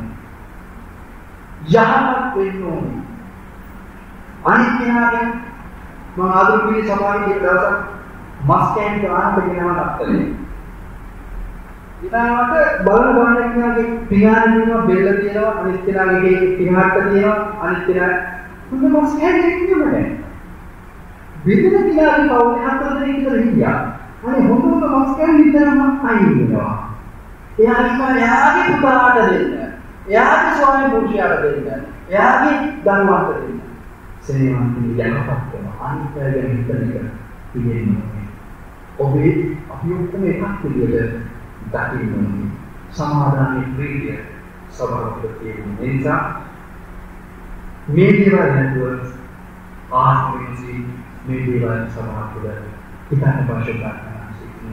යහපත් වෙන්න ඕනේ. අනිත් කෙනාගේ මම ආදුනික සමාජයේ දවසක් මස් කෑන් ගන්නට ගෙනවන අත්තරේ. ඊළඟට බලන කෙනාගේ පියාණන් දිනවා බෙල්ල තියෙනවා අනිත් කෙනාගේ පියාට තියෙනවා අනිත් කෙනා මුද මස් කෑන් දෙන්නේ විදින කිලාගේ පවුලේ හතර දෙනෙක් විතර හිටියා. අනේ හොඳම මස් කෑන් විතරම අයින් වෙනවා. එයාගේ පුතාට දෙන්න. එයාගේ ස්වාමි පුරුෂයාට දෙන්න. එයාගේ ධනවන්ත දෙන්න. සේවන්ති යනපත් කරන අනිත් අයගෙන් හිතන එක පිළිගන්නේ. ඔබේ අපි ඔක්කොම එකක් විදියට දකින්න ඕනේ. සමාදානයේ ප්‍රීතිය සබරකට තියෙන නිසා මේ දේවල් නැතුව ආත්මිකී මේ දේවල් සමාජවල ඉතාම පාෂකතාවක්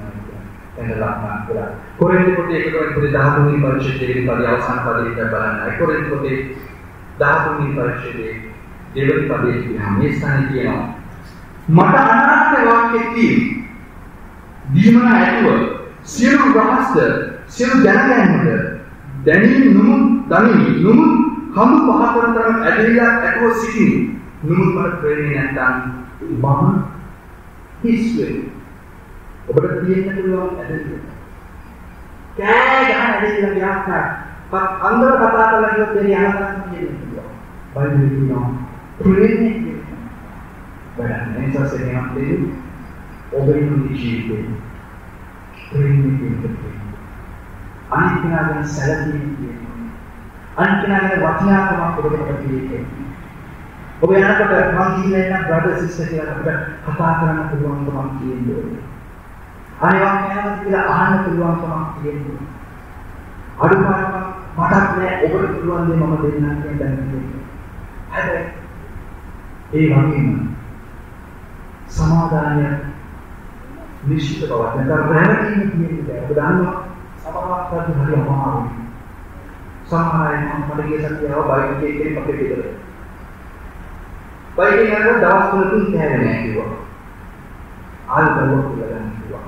සිටිනවා. කොරින්ති පොතේ 1 කොරින්ති 13 වෙනි පරිච්ඡේදයේ පරි අවසාන පදයට බලන්න. කොරින්ති පොතේ 13 වෙනි පරිච්ඡේදයේ දෙවන පදයේ කියනවා මේ ස්ථානයේ කියනවා මට අනාත්ම වාක්‍යයක් තියෙනවා. දීමන ඇතුව සියලු රහස්ද සියලු දැනගැන්මද දැනීම නුමුත් දනිමි නුමුත් කඳු පහතර තරම් ඇදහිලා ඇතුව සිටිනි. නුමුත් මට ප්‍රේමේ නැත්නම් මම හිස් වෙයි. ඔබට තියෙන්න පුළුවන් ඇදහිලා. කෑ ගහන ඇදහිලා ගියාට අන්දර කතා කරලා කිව්වොත් එරි අනතරක් තියෙන්න පුළුවන්. බයිබලයේ කියනවා ප්‍රේමේ කියනවා. බලන්න එනිසා සෙනෙහක් දෙන්න ඔබේ ජීවිතේ ප්‍රේමේ කියනවා. අනිත් කෙනාගේ සැලකීම කියනවා. අනිත් කෙනාගේ වටිනාකමක් ඔබට තියෙන්නේ. ඔබ යනකොට මම කියන්නේ බ්‍රදර් සිස්ටර් කියලා අපිට කතා කරන්න පුළුවන්කමක් තියෙනවා. අනිවාර්යයෙන්ම කෙනාට කියලා අහන්න පුළුවන්කමක් තියෙනවා. අඩුපාඩුවක් මටත් නෑ ඔබට පුළුවන් දේ මම දෙන්නම් කියන දැනුම. හැබැයි ඒ වගේම සමාදානය නිශ්චිත බවක් නැත්නම් රැවටීම කියන්නේ ඔබ දන්නවා සමාවක් කරලා හරි අමාරුයි. සමහර අය මම මඩේ සතියව බයික් එකේ පොකේ පිටර. බයික් එකේ යන දවස් තුනකින් තෑරෙන්නේ නැහැ කිව්වා. ආල් කරුවක් කියලා ගන්න කිව්වා.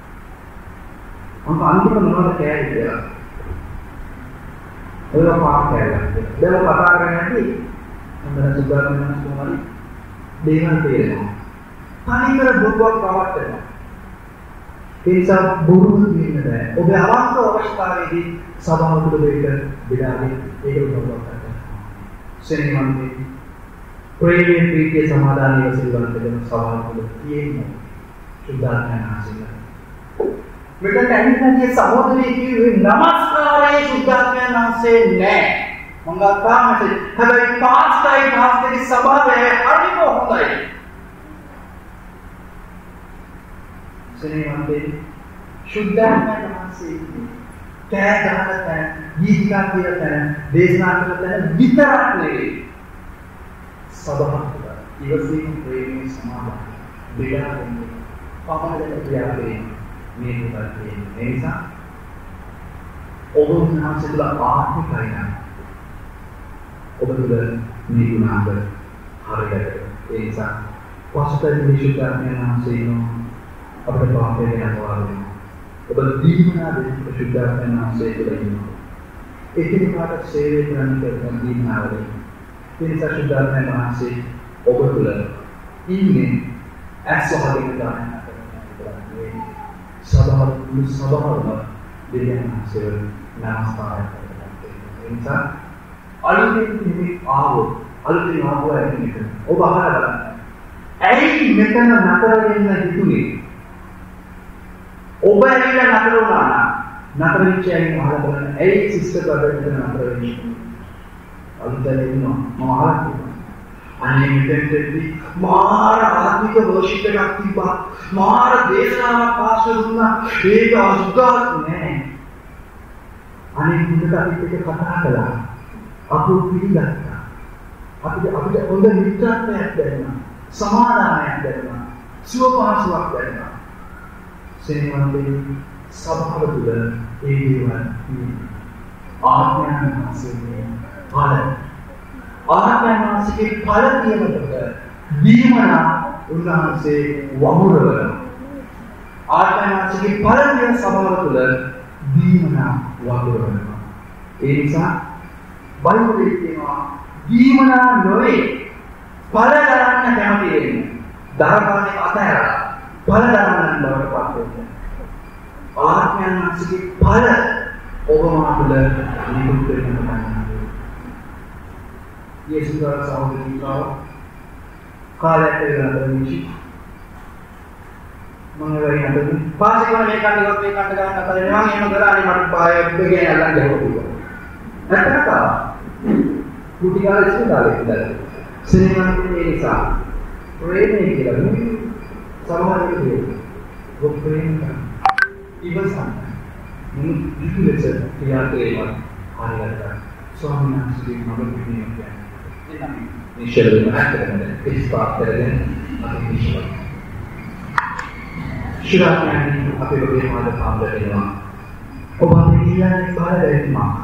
මම අන්තිම මොනවද කෑවේ කියලා. ඔය පාක් කෑවා. දැන් කතා කරන්නේ නැති අnder සුබර්ණන සෝමරි දේවල් තේරෙනවා. තනිකර බොරුවක් පවත්වනවා. ඒ නිසා බොරු කියන්නේ නැහැ. ඔබේ අවස්ථ අවස්ථාවේදී සභාව තුළ දෙක බෙදාගෙන ඒක උදව් කරනවා. සෙනෙමන්ති ප්‍රේමයේ ප්‍රීතිය සමාදානයේ සිල්වන්ත වෙන සභාව තුළ තියෙන්නේ සුද්ධාත්මනාසික. මෙතන ඇනිකගේ සහෝදරයෙක් කිව්වේ නමස්කාරයේ සුද්ධාත්මනාසේ නැහැ. මම ගත්තාම හැබැයි පාස්ටර්ගේ සභාවේ හරිම හොඳයි. සෙනෙමන්ති සුද්ධාත්මනාසේ කෑ ගහන තැන, ගීතිකා කියන තැන, දේශනා කරන තැන විතරක් නෙවෙයි. සබහා ඉවසීම ප්‍රේමී සමාදාන බෙදාගෙන පමණකට ක්‍රියාවේ මේ දෙපැත්තේ ඒ නිසා ඔබ උන්වහන්සේ තුළ ආත්මිකයි නම් ඔබ තුළ මේ ගුණාංග හරියට ඒ නිසා පසුතැවිලි විශේෂඥයන් වහන්සේ අපේ පාපේ යනවා ඔබ දීමනා දෙන්න විශේෂඥයන් වහන්සේ තුළ ඉන්නවා ඒකේකට සේවය කරන්න කරන දීමනාවලින් ඒ නිසා විශේෂඥයන් වහන්සේ ඔබ තුළ ඉන්නේ ඇස්වහගෙන ගන්න සබහාවම දෙයන්සේ නමස්කාර කරනවා. ඒ නිසා අලුතින් නිමි ආවෝ අලුතින් ආවෝ ඇතිනෙක ඔබ අහලා බලන්න. ඇයි මෙතන නතර වෙන්න හිතුනේ? ඔබ ඇවිල්ලා නතර වුණා නම් නතර වෙච්ච අය අහලා බලන්න. ඇයි සිස්ටර් බ්‍රදර් මෙතන නතර වෙන්නේ? අලුතෙන් ඉන්නවා මම අහලා තියෙනවා. අනේ මෙතෙන්දී මාර ආත්මික වර්ෂිප් එකක් තිබ්බා. මාර දේශනාවක් පාස් දුන්නා. ඒක අසුදාස් නෑ. අනේ මුදට අපිට එක කතා කළා. අපු පිළිගත්තා. අපිට හොඳ මිත්‍රත්වයක් දැනුණා. සමාදානයක් දැනුණා. සුවපහසුවක් දැනුණා. සෙනෙහවන්තේ සභාව තුළ ඒ දේවල් ආඥාන මාසයේ ඵල ආඥාන මාසයේ ඵල කියනකොට දීමනා උන්වහන්සේ වමුරවන ආඥාන මාසයේ ඵල කියන සභාව තුළ දීමනා වමුරවනවා. ඒ නිසා බයිබලයේ කියනවා දීමනා නොවේ ඵල ගන්න කැමති වෙන්නේ. ධර්මයේ අතහැරලා ඵල ගන්න බවට පත් වෙනවා. ආඥාන මාසයේ ඵල ඔබ මාතුල නිකුත් වෙනවා. යේසුස් වහන්සේ සහෝදරියෝ කාලයක් වෙනවා මිසි මම වෙයි නේද පාසෙ කරන මේ කන්න ගියොත් මේ කන්න ගන්න අතර මම එහෙම කරානේ මට පායක් දෙකේ අල්ලන් ගහුවා. නැත්නම් කුටි කාලේ ඉස්කෝලේ ඉඳලා සිනමාවේ මේ නිසා ප්‍රේමය කියලා සමහරවිට කියනවා. ඔබ ප්‍රේම ඉවසන්න. නිකුලස ක්‍රියාකරේවත් හරියට ස්වාමීන් වහන්සේ මම කියන්නේ එනම් නිශ්චලව නැත්නම් ඉස්පාත් කරගෙන අපි විශ්වාස ශිරාඥානි අපේ ඔබේ මාද පාද වෙනවා. ඔබ අපි කියන්නේ බාහිර දෙයක්